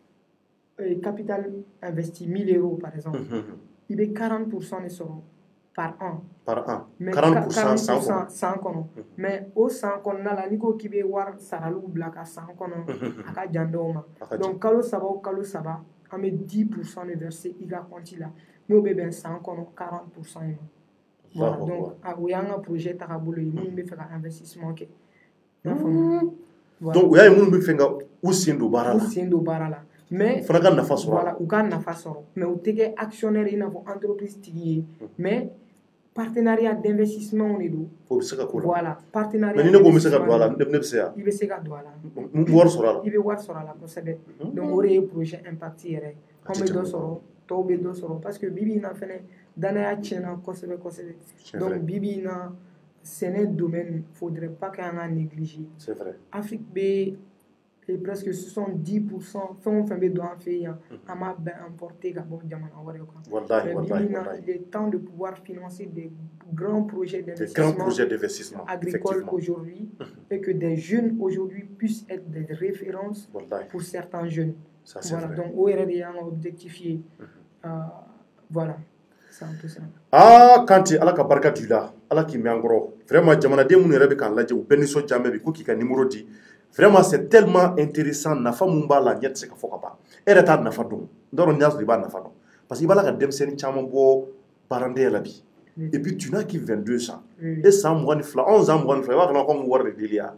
Speaker 2: capital investi mille euros par exemple i bɛ quarante pour cent de sɔrɔ par an
Speaker 1: par an
Speaker 2: quarante pour cent san kɔnɔ mais o san kɔnɔna la n'i ko k'i bɛ wari saraliw bila ka san kɔnɔ a ka jan dɔw ma donc kalo saba o kalo saba an bɛ dix pour cent de verser i ka compte la n'o bɛ bɛn san kɔnɔ quarante pour cent ye ma voilà donc o y'an ka projet tagabolo ye minnu bɛ fɛ ka investissement kɛ i y'a faamu
Speaker 1: donc o y'a ye minnu bɛ fɛ ka u sen don baara la
Speaker 2: u sen don baara la mais
Speaker 1: fana ka nafa sɔrɔ
Speaker 2: voilà u ka nafa sɔrɔ mais u tɛ kɛ actionnaire i n'a fɔ entreprise tigi ye mais partenariat d'investissement de don
Speaker 1: o bɛ se ka k'o la
Speaker 2: voilà partenariat
Speaker 1: mais ni ne ko n bɛ se ka don a la ne bɛ se yan
Speaker 2: i bɛ se ka don a la
Speaker 1: n bɛ wari sɔrɔ a la
Speaker 2: i bɛ wari sɔrɔ a la kosɛbɛ donc o de ye projet impact yɛrɛ anw bɛ dɔ sɔrɔ tɔw bɛ dɔ sɔrɔ parce que bibi in na fɛnɛ danaya tiɲɛna kosɛbɛ kosɛbɛ donc bibi in na sɛnɛ domaine faudrait pas que an ka négliger
Speaker 1: c'est vrai
Speaker 2: Afrique bɛ et presque soixante-dix pour cent fɛn o fɛn bɛ don an fɛ yan an b'a bɛɛ importer ka bɔ jamana wɛrɛ kan.
Speaker 1: Wallahi, wallahi,
Speaker 2: Mais
Speaker 1: wallahi.
Speaker 2: il est temps de pouvoir financer des grands projets
Speaker 1: Des
Speaker 2: d'investissement
Speaker 1: grands projets d'investissement
Speaker 2: agricoles aujourd'hui et que des jeunes aujourd'hui puissent être des références
Speaker 1: Wallahi.
Speaker 2: pour certains jeunes.
Speaker 1: Ça, c'est
Speaker 2: Voilà,
Speaker 1: vrai.
Speaker 2: donc o yɛrɛ de y'an ka objectifié. Euh, voilà, c'est un peu ça.
Speaker 1: Ah, Kanté, ala ka barika d'u la, ala k'i mɛn an kɔrɔ. Vraiment, jamanaden minnu yɛrɛ bɛ k'an lajɛ, u bɛɛ nisɔndiya bɛ bi ko k'i ka numéro di. Vraiment, c'est tellement intéressant. Nafa mun b'a la, ɲɛ tɛ se ka fɔ ka ban. E yɛrɛ t'a nafa dɔn. N t'a dɔn n'i y'a sɔrɔ i b'a nafa dɔn. Parce que i b'a la ka denmisɛnnin caman bɔ baarandenya la bi. Et puis, tu n'as que vingt-deux ans. E san mugan ni fila, anw san mugan ni fila, i b'a kalama ko an bɛ wari de deli ya.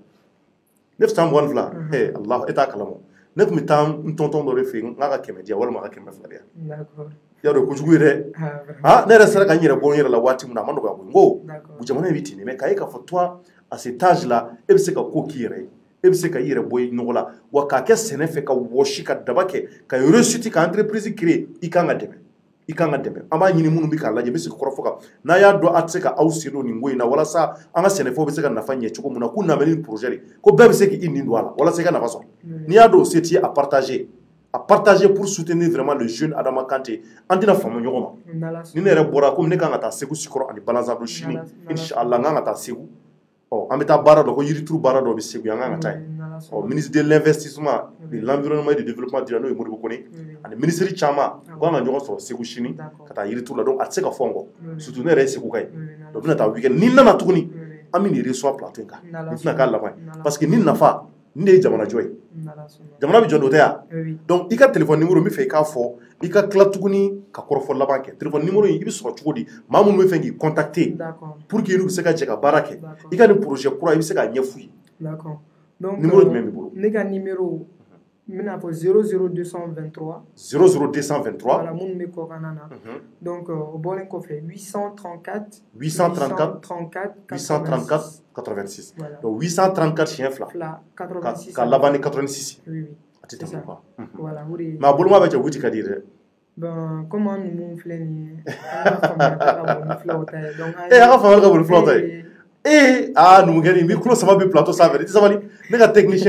Speaker 1: Ne san mugan ni fila, eh, Allah, e t'a kalama. Ne tun bɛ taa n tɔntɔn dɔ de fɛ yen, n k'a ka kɛmɛ di yan, walima a ka kɛmɛ fila di yan.
Speaker 2: D'accord.
Speaker 1: I y'a dɔn kojugu ye dɛ. Ah, ne yɛrɛ sera ka n yɛrɛ bɔ n yɛrɛ la waati min na, a ma nɔgɔya koyi. N ko, bu jamana in bɛ ten de, mais k'a ye k'a fɔ toi, à cet âge là, e bɛ se ka ko k'i yɛrɛ ye. E bɛ se ka i yɛrɛ bɔ i nɔgɔ la, wa k'a kɛ sɛnɛ fɛ, ka wɔsi, ka daba kɛ, ka réussite, ka entreprise créer, i kan ka dɛmɛ. I kan ka dɛmɛ. An b'a ɲini minnu bɛ k'a lajɛ, n bɛ se ka kɔrɔfɔ kan. N'a y'a dɔn a tɛ se ka aw sen don nin ko in na, walasa an ka sɛnɛfɛnw bɛ se ka nafa ɲɛ cogo min na, k'u na bɛ ni projet de, ko bɛɛ bɛ se k'i nin don a la, walasa i ka nafa sɔrɔ. N'i y'a dɔn o se t'i ye, à partager. À partager pour soutenir vraiment le jeune Adama Kanté. An tɛna faamu ɲɔgɔn ma. Ni ne yɛrɛ bɔra, komi ne kan ka taa Segu Sikɔrɔ ani Balazan sini, Inch'Allah, n kan ka taa Segu. Ɔ, an bɛ taa baara dɔ, ko yirituru baara dɔ bɛ Segu, an kan ka taa yen. Ɔ, ministre de l'investissement, de l'environnement et du développement durable n'o ye Modibo Kone, ani ministre caman, ko an ka ɲɔgɔn sɔrɔ Segu sini, ka taa yirituru la, donc a tɛ se ka fɔ n kɔ. Surtout ne yɛrɛ ye Segu ka ye. Donc n bɛna taa week-end. Ni n nana tuguni, an bɛ nin reçoit plateau in kan. N tɛna k'a laban ye. Parce que nin nafa, nin de ye jamana jɔ ye. Jamana bɛ jɔ n'o tɛ yan. Donc i ka téléphone numéro n bɛ fɛ i k'a fɔ, i ka tila tuguni ka kɔrɔfɔ laban kɛ. Téléphone numéro in i bɛ sɔrɔ cogo di? Maa minnu bɛ fɛ k'i contacter pour que n'u bɛ se ka jɛ ka baara kɛ. I ka nin projet kura i bɛ se k'a ɲɛ f'u ye.
Speaker 2: D'accord. Donc
Speaker 1: numéro jumɛn b'i bolo?
Speaker 2: Ne ka numéro n bɛna fɔ zéro zéro deux cent vingt-trois.
Speaker 1: zéro zéro deux cent vingt-trois.
Speaker 2: Voilà, minnu bɛ kɔkan na. Donc o bɔlen kɔfɛ huit cent trente-quatre.
Speaker 1: huit cent trente-quatre. huit cent trente-quatre quatre-vingt-six. Donc huit cent trente-quatre siɲɛ fila.
Speaker 2: Fila quatre-vingt-six.
Speaker 1: Ka laban ni quatre-vingt-six.
Speaker 2: Oui oui.
Speaker 1: A tɛ tɛmɛ o kan.
Speaker 2: Voilà o de ye.
Speaker 1: Mais a boloma bɛ cɛ wuti ka di dɛ.
Speaker 2: Bon, comme an ninnu filɛ nin ye, an ka faamuyali ka bon ni filaw ta ye. Donc
Speaker 1: Eh, an ka faamuyali ka bon ni filaw ta ye. Eh, ah, numukɛ nin, bi kulo saba bɛ plateau sanfɛ, i tɛ sabali. Ne ka technicien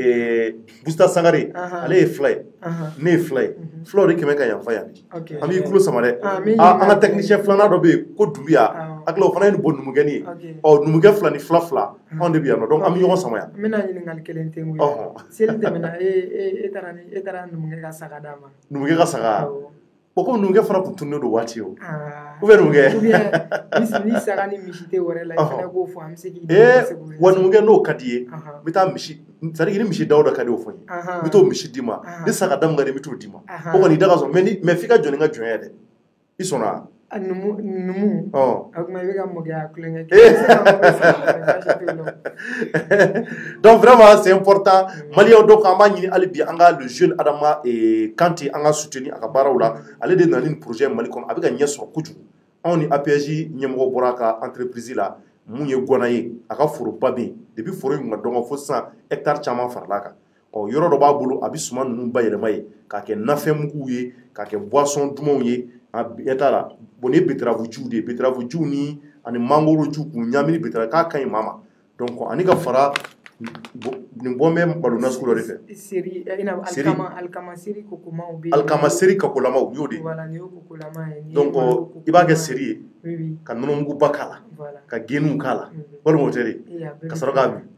Speaker 1: ye Busta Sangare, ale ye fila ye, ne ye fila ye. Filaw de kɛmɛ ka yanfa yan bi. An b'i kulo sama dɛ. Ah, an ka technicien filanan dɔ bɛ yen, ko Dunbiya. Hakili o fana ye nin bɔ numukɛnin ye. Ɔ, numukɛ fila ni fila fila, anw de bɛ yan nɔ, donc an bɛ ɲɔgɔn sama yan.
Speaker 2: N bɛna ɲininkali kelen tɛ n wele. Seli tɛmɛna, e taara ni e taara numukɛ ka saga d'a ma.
Speaker 1: Numukɛ ka saga. O komi numukɛ fana tun tunnen don waati o. Ou bien numukɛ.
Speaker 2: Ou bien ni saga ni misi tɛ wɛrɛ la, i fana k'o fɔ an bɛ se k'i
Speaker 1: dɛmɛ. Wa numukɛ n'o ka di ye, n bɛ taa misi, c'est à dire ni misi Dawuda ka di o fɔ n ye, n bɛ t'o misi d'i ma, ni saga damu ka di n bɛ t'o d'i ma. O kɔni i da ka sɔrɔ, mais ni mais f'i ka jɔ ni n ka jɔnya ye dɛ. I sɔnna.
Speaker 2: Numu numu.
Speaker 1: Ɔ.
Speaker 2: O tuma i bɛ ka mɔgɔya kulonkɛ kɛ.
Speaker 1: Donc vraiment c'est important. Maliyɛnw donc an b'a ɲini hali bi an ka le jeune Adama Kanté an ka soutenir a ka baaraw la. Ale de nana ni projet Mali kɔnɔ, a bɛ ka ɲɛ sɔrɔ kojugu. Anw ni A P S J ɲɛmɔgɔ bɔra a ka entreprise la, mun ye Gɔna ye, a ka foroba bɛ yen. Depuis foro in ka dɔgɔ fo sisan hectare caman farala kan. Ɔ yɔrɔ dɔ b'a bolo a bɛ suman ninnu bayɛlɛma ye, k'a kɛ nafɛnmuguw ye, k'a kɛ boisson dumanw ye. Eta la, bon ni betterave jiw de ye, betterave jiw ni ani mangoro jiw k'u ɲagami ni betterave k'a ka ɲi maa ma. Donc ani ka fara nin bɔ bɛ malo nasugu dɔ de fɛ.
Speaker 2: Seri, i n'a fɔ alikama alikama seri kokomaw bɛ yen.
Speaker 1: Alikama seri kakolamaw y'o de ye.
Speaker 2: Voilà, ni y'o kokolama ye.
Speaker 1: Donc i b'a kɛ seri ye, ka nɔnɔmuguba k'a la, ka geniw k'a la, walima o tɛ de, ka sɔrɔ k'a min.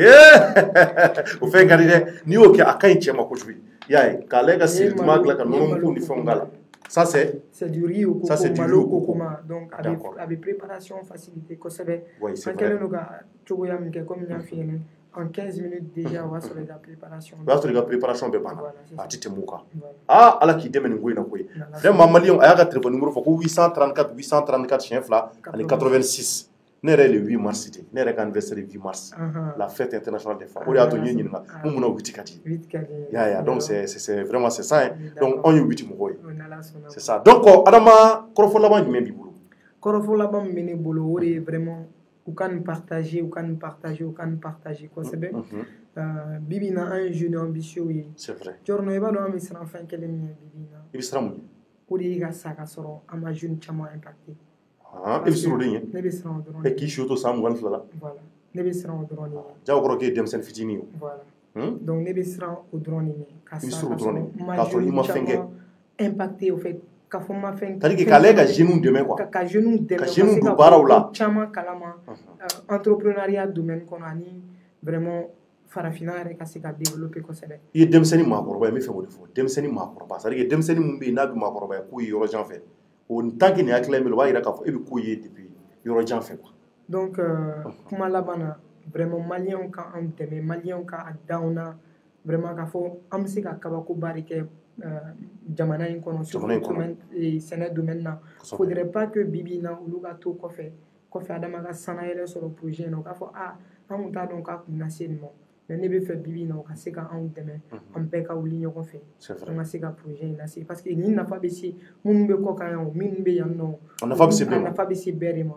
Speaker 1: O fɛn ka di dɛ, n'i y'o kɛ a ka ɲi cɛ ma kojugu. I y'a ye, k'a lajɛ ka seri duman dilan ka nɔnɔmugu ni fɛnw k'a la. Ça c'est
Speaker 2: c'est du riz au coco,
Speaker 1: ça c'est du riz
Speaker 2: malo
Speaker 1: au coco.
Speaker 2: kokoma, donc avec avec préparation facilité kosɛbɛ.
Speaker 1: Oui, c'est
Speaker 2: vrai. An kɛlen don ka cogoya min kɛ comme n y'a f'i ɲɛna, en quinze minutes déjà o b'a sɔrɔ i ka préparation.
Speaker 1: O b'a sɔrɔ i ka préparation bɛɛ banna. A tɛ tɛmɛ o kan. Ah, Ala k'i dɛmɛ nin ko in na koyi. Vraiment maliyɛnw a y'a ka téléphone numéro fɔ ko huit cent trente-quatre huit cent trente-quatre siɲɛ fila ani quatre-vingt-six. Ne yɛrɛ le huit mars de, ne yɛrɛ ka anniversaire huit mars, la fête internationale des femmes. O de y'a to n ye ɲininka, mun mun na huit ka di? Ya ya, donc c'est c'est vraiment c'est ça. Donc anw ye huit mɔgɔw ye. C'est ça. Donc Adama kɔrɔfɔ laban jumɛn b'i bolo?
Speaker 2: Kɔrɔfɔ laban min bɛ ne bolo o de ye vraiment u ka nin partager, u ka nin partager, u ka nin partager kosɛbɛ. Bi bi in na an ye jeunes ambitieux ye.
Speaker 1: C'est vrai.
Speaker 2: Jɔrɔnɔ i b'a dɔn an bɛ siran fɛn kelen min ye bi bi in na.
Speaker 1: I bɛ siran mun ye?
Speaker 2: O de ye ka sa ka sɔrɔ an ma jeunes caman impacté.
Speaker 1: Ah, e bɛ siran o de ɲɛ?
Speaker 2: Ne bɛ siran o dɔrɔn.
Speaker 1: Ɛ k'i si o to san mugan ni fila la?
Speaker 2: Voilà. Ne bɛ siran o dɔrɔn de ɲɛ.
Speaker 1: Jago kɔrɔ k'e ye denmisɛnnin fitinin ye o.
Speaker 2: Voilà. donc ne bɛ siran o dɔrɔn de ɲɛ ka
Speaker 1: siran o dɔrɔn de ɲɛ
Speaker 2: ma jeunes caman impacté au fait k'a fɔ ma fɛn
Speaker 1: c'est à dire k'ale ka jeunes dɛmɛ quoi
Speaker 2: ka jeunes dɛmɛ
Speaker 1: ka jeunes don baaraw la
Speaker 2: caman kalama entrepreneuriat domaine kɔnɔ ani vraiment farafina yɛrɛ ka se ka développer kosɛbɛ.
Speaker 1: I ye denmisɛnnin maakɔrɔba ye n bɛ fɛ k'o de fɔ denmisɛnnin maakɔrɔba c'est à dire denmisɛnnin min bɛ yen n'a bɛ maakɔrɔba ye k'o ye yɔrɔ jan fɛ o tant que nin hakili in bɛ yen o b'a yira k'a fɔ e bɛ k'o ye depuis yɔrɔ jan fɛ quoi.
Speaker 2: donc kuma laban na vraiment maliyɛnw ka an dɛmɛ maliyɛnw ka a d'anw na vraiment k'a fɔ an bɛ se ka kabakoba de kɛ jamana in kɔnɔ surtout sɛnɛ domaine na faudrait pas que bi bi in na olu ka to kɔfɛ kɔfɛ adama ka sanayɛlɛ sɔrɔ projet in na o k'a fɔ ah an tun t'a dɔn k'a kun na se nin ma mais ne bɛ fɛ bi bi in na o ka se ka anw dɛmɛ an bɛɛ ka wuli ɲɔgɔn fɛ an ka se ka projet in lase parce que nin nafa bɛ se minnu bɛ kɔ kan yan o minnu bɛ yan nɔ
Speaker 1: a nafa bɛ se bɛɛ ma
Speaker 2: a nafa bɛ se bɛɛ de ma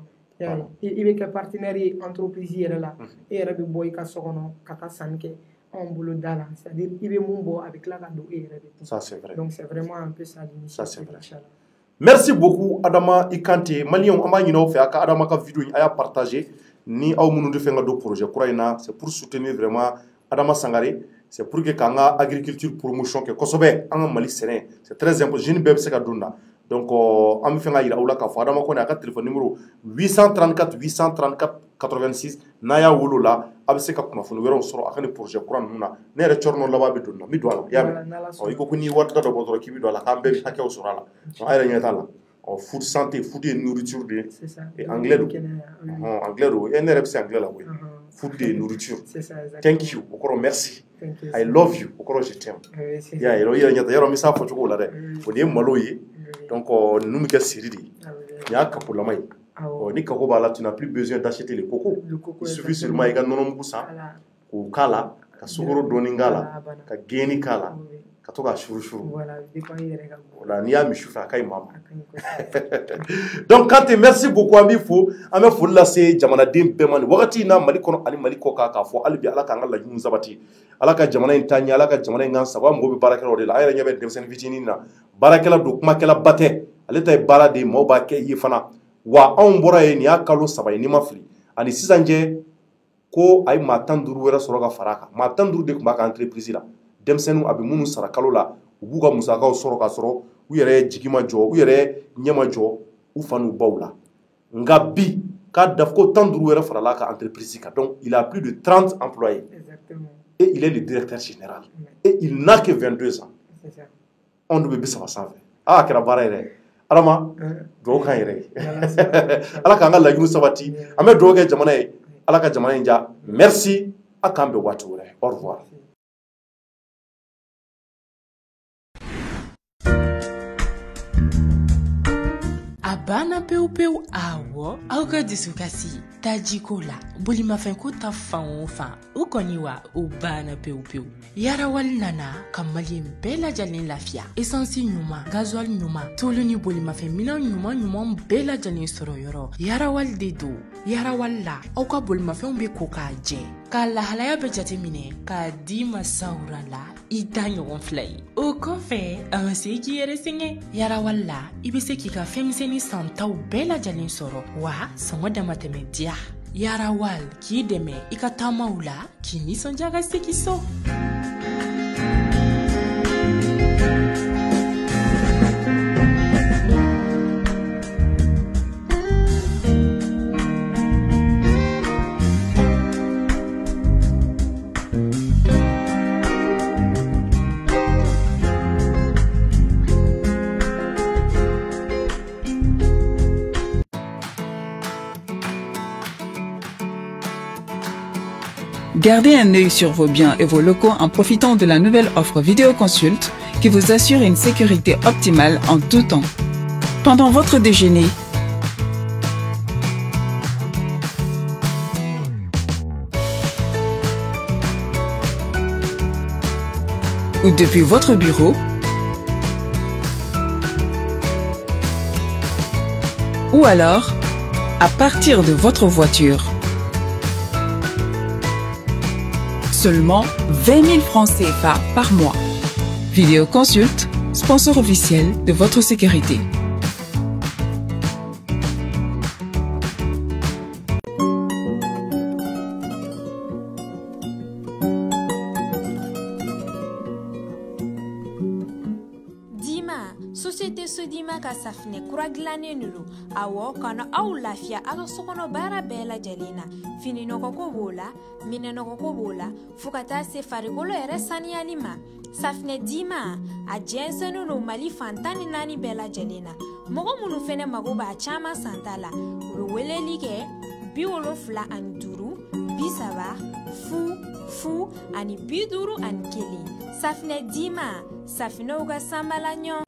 Speaker 2: i bɛ kɛ partenaire ye entreprise yɛrɛ la e yɛrɛ bɛ bɔ i ka so kɔnɔ ka taa sanni kɛ anw bolo da la c'est à dire i bɛ mun bɔ a bɛ tila ka don e yɛrɛ de kun
Speaker 1: ça c'est vrai
Speaker 2: donc c'est vraiment un peu ça l'initiative.
Speaker 1: Merci beaucoup Adama I Kante maliyɛnw an b'a ɲini aw fɛ a ka Adama ka vidéo in a y'a partager ni aw minnu de fɛ ka don projet kura in na c'est pour soutenir vraiment Adama Sangare c'est pour que k'an ka agriculture promotion kɛ kosɛbɛ an ka Mali sɛnɛ c'est très important jeune bɛɛ bɛ se ka don na donc an bɛ fɛ ka yira aw la k'a fɔ Adama kɔni a ka téléphone numéro huit cent trente-quatre huit cent trente-quatre quatre-vingt-six n'a y'a wolo la a bɛ se ka kunnafoni wɛrɛw sɔrɔ a ka nin projet kura ninnu na ne yɛrɛ cɔrɔnɔ laban bɛ don na n bɛ don a la i y'a mɛn i ko ko n'i ye wari da dɔ bɔ dɔrɔn k'i bɛ don a la k'an bɛɛ bɛ hakɛw sɔrɔ a la an yɛrɛ ɲɛ t'a la food santé food ye nourriture de ye anglais don anglais don e ne yɛrɛ bɛ se anglais la koyi food de ye nourriture thank you o kɔrɔ merci I love you o kɔrɔ je t'aime i y'a ye i yɛrɛ ɲɛ tɛ yɔrɔ n bɛ s'a fɔcogo la dɛ o de ye malo ye donc ninnu bɛ kɛ siri de ye nin y'a kapolama ye ni kako b'a la tu n'as plus besoin d'acheter le coco il suffit seulement i ka nɔnɔmugu san k'o k'a la ka sukaro dɔɔni k'a la ka geni k'a la ka to k'a suru suru o la n'i y'a min sufɛ a ka ɲi maa ma donc Kante merci beaucoup an b'i fo an bɛ foli lase jamanaden bɛɛ ma nin wagati in na Mali kɔnɔ ani Mali kɔ kan k'a fɔ hali bi Ala k'an ka laɲiniw sabati Ala ka jamana in taa ɲɛ Ala ka jamana in kan sago an mago bɛ baarakɛlaw de la an yɛrɛ ɲɛ bɛ denmisɛnnin fitinin na baarakɛla don kumakɛlaba tɛ ale ta ye baara de ye maaw b'a kɛ i ye fana wa anw bɔra yen nin y'a kalo saba ye n'i ma fili ani sisan cɛ ko a ye maa tan duuru wɛrɛ sɔrɔ ka fara a kan maa tan duuru de tun b'a ka entreprise la denmisɛnninw a bɛ minnu sara kalo la u b'u ka musakaw sɔrɔ ka sɔrɔ u yɛrɛ jigi ma jɔ u yɛrɛ ɲɛ ma jɔ u fa n'u baw la nka bi k'a dafa ko tan duuru wɛrɛ farala a ka entreprise kan donc il a plus de trente employés et il est le directeur général et il n'a que vingt-deux ans anw de bɛ bi saba sanfɛ a kɛra baara yɛrɛ Adama dugawu k'an yɛrɛ ye Ala k'an ka laɲiniw sabati an bɛ dugawu kɛ jamana ye Ala ka jamana in diya merci a k'an bɛn waati wɛrɛ au revoir.
Speaker 4: A banna pewu pewu awɔ aw ka dusukasi tajiko la bolimafɛnko ta fan o fan o kɔni wa o banna pewu pewu yarawali nana ka maliyɛn bɛɛ lajɛlen lafiya esansi ɲuman gasoil ɲuman tulu ni bolimafɛn minɛn ɲuman ɲuman bɛɛ lajɛlen sɔrɔ yɔrɔ yarawali de don yarawali la aw ka bolimafɛnw bɛ ko k'a jɛ k'a lahalaya bɛ jateminɛ k'a di masawura la i ta ɲɔgɔn fila ye o kɔfɛ a ma se k'i yɛrɛ sɛgɛn yarawali la i bɛ se k'i ka fɛnmisɛnnin santaw bɛɛ lajɛlen sɔrɔ wa sɔngɔ damatɛmɛ diya yarawali k'i dɛmɛ i ka taamaw la k'i nisɔndiya ka segin so.
Speaker 5: Gardez un œil sur vos biens et vos locaux en profitant de la nouvelle offre Vidéoconsulte qui vous assure une sécurité optimale en tout temps. Pendant votre déjeuner, ou depuis votre bureau, ou alors à partir de votre voiture. Seulement vingt mille francs C F A par mois. Vidéoconsulte, sponsor officiel de votre sécurité.
Speaker 6: société Sodima ka safinɛ kura dilannen de don awɔ kana aw lafiya a ka sokɔnɔ baara bɛɛ lajɛlen na fini nɔgɔko b'o la minɛ nɔgɔko b'o la fo ka taa se farikolo yɛrɛ saniyali ma safinɛ dima a jɛnsɛnnen don mali fan tan ni naani bɛɛ lajɛlen na mɔgɔ minnu fɛnɛ mago b'a caman santa la u bɛ weleli kɛ bi wolonfila ani duuru bi saba fu fu ani bi duuru ani kelen safinɛ dima safinɛw ka sanbala ɲɔgɔn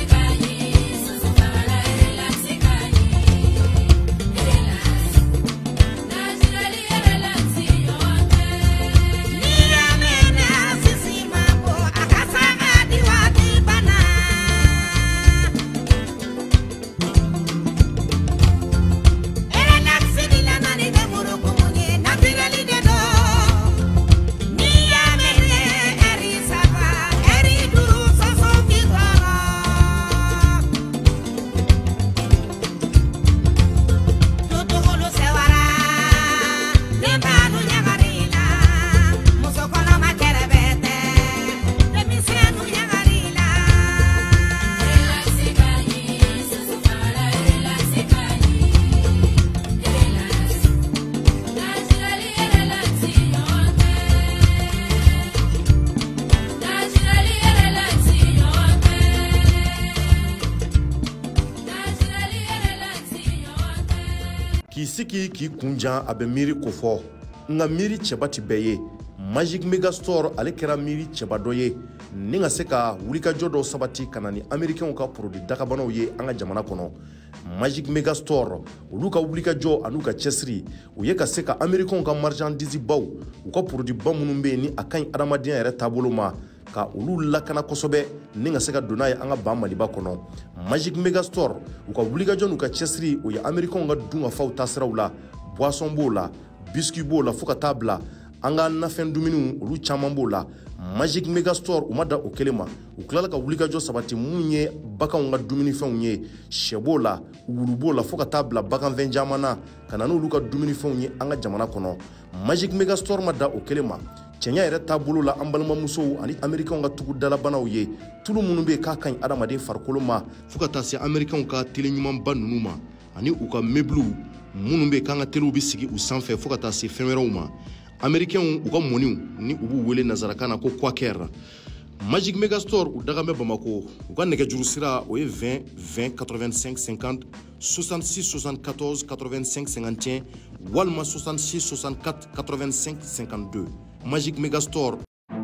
Speaker 1: k'i sigi k'i kunjan a bɛ miiri ko fɔ nka miiri cɛba ti bɛɛ ye Magic Mega Store ale kɛra miiri cɛba dɔ ye ni ka se ka wulikajɔ dɔw sabati ka na ni américains ka produit dagabanaw ye an ka jamana kɔnɔ Magic Mega Store olu ka wulikajɔ an'u ka cɛsiri u ye ka se ka américains ka marchandise baw u ka produit ba minnu bɛ yen ni a ka ɲi adamadenya yɛrɛ taabolo ma ka olu lakana kosɛbɛ ni ka se ka donna ye an ka ban maliba kɔnɔ Magic Mega Store u ka wulikajɔ n'u ka cɛsiri o ye américains ka dun ka faw taasiraw la boisson b'o la biscuit b'o la fo ka taa bila an ka nafɛn dumuniw olu caman b'o la Magic Mega Store u ma da o kelen ma u tilala ka wulikajɔ sabati mun ye baganw ka dumunifɛnw ye sɛ b'o la wulu b'o la fo ka taa bila baganfɛn caman na ka na n'olu ka dumunifɛnw ye an ka jamana kɔnɔ Magic Mega Store ma da o kelen ma cɛnya yɛrɛ taabolo la an balimamusow ani américains ka tugu dalabanaw ye tulu minnu bɛ k'a ka ɲi adamaden farikolo ma fo ka taa se américains ka tele ɲumanba ninnu ma ani u ka meubles minnu bɛ k'an ka telew bɛ sigi u sanfɛ fo ka taa se fɛn wɛrɛw ma américains u ka mɔniw ni u b'u wele nazarakan na ko quaker Magic Mega Store u daga bɛ Bamako u ka nɛgɛjuru sira o ye vingt vingt quatre-vingt-cinq cinquante soixante-six soixante-quatorze quatre-vingt-cinq cinquante et un walima soixante-six soixante-quatre quatre-vingt-cinq cinquante-deux Magic Mega Store.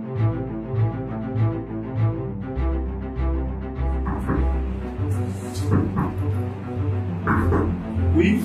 Speaker 7: Oui.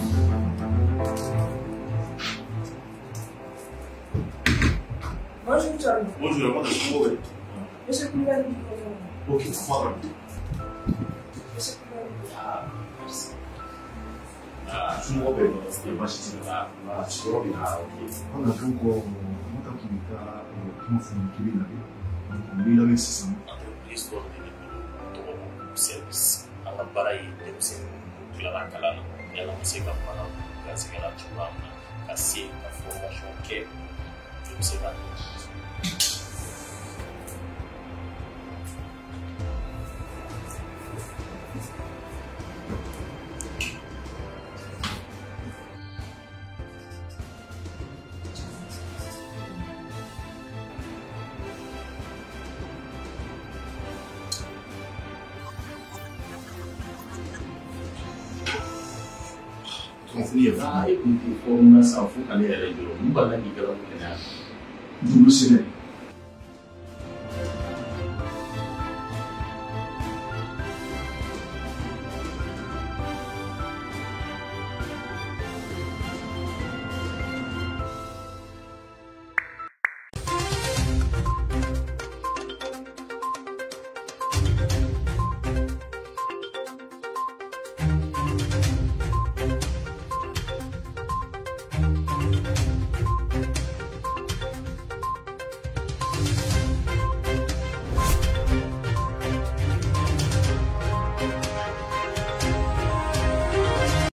Speaker 8: Bonjour, Charles.
Speaker 7: Bonjour, moi, je suis mauvais.
Speaker 8: Monsieur Koulibaly.
Speaker 7: Ok, voilà.
Speaker 8: Monsieur Koulibaly.
Speaker 7: Ah, merci. Ah, je suis mauvais. C'est pas si c'est là. Ah, je suis mauvais. Ah, ok.
Speaker 9: On a fait encore, on a fait encore, on a fait encore, on a fait six cents.
Speaker 7: L'histoire de l'école, service, à la baraille, de ces clara calana, et la musique à Pana, la cigarette, la scie, la formation, qu'est, je ne sais pas.
Speaker 9: Ah, écoutez, pour nous, ça fout qu'elle est à l'aide de l'eau. Nous, on a dit que l'on est là. Nous, c'est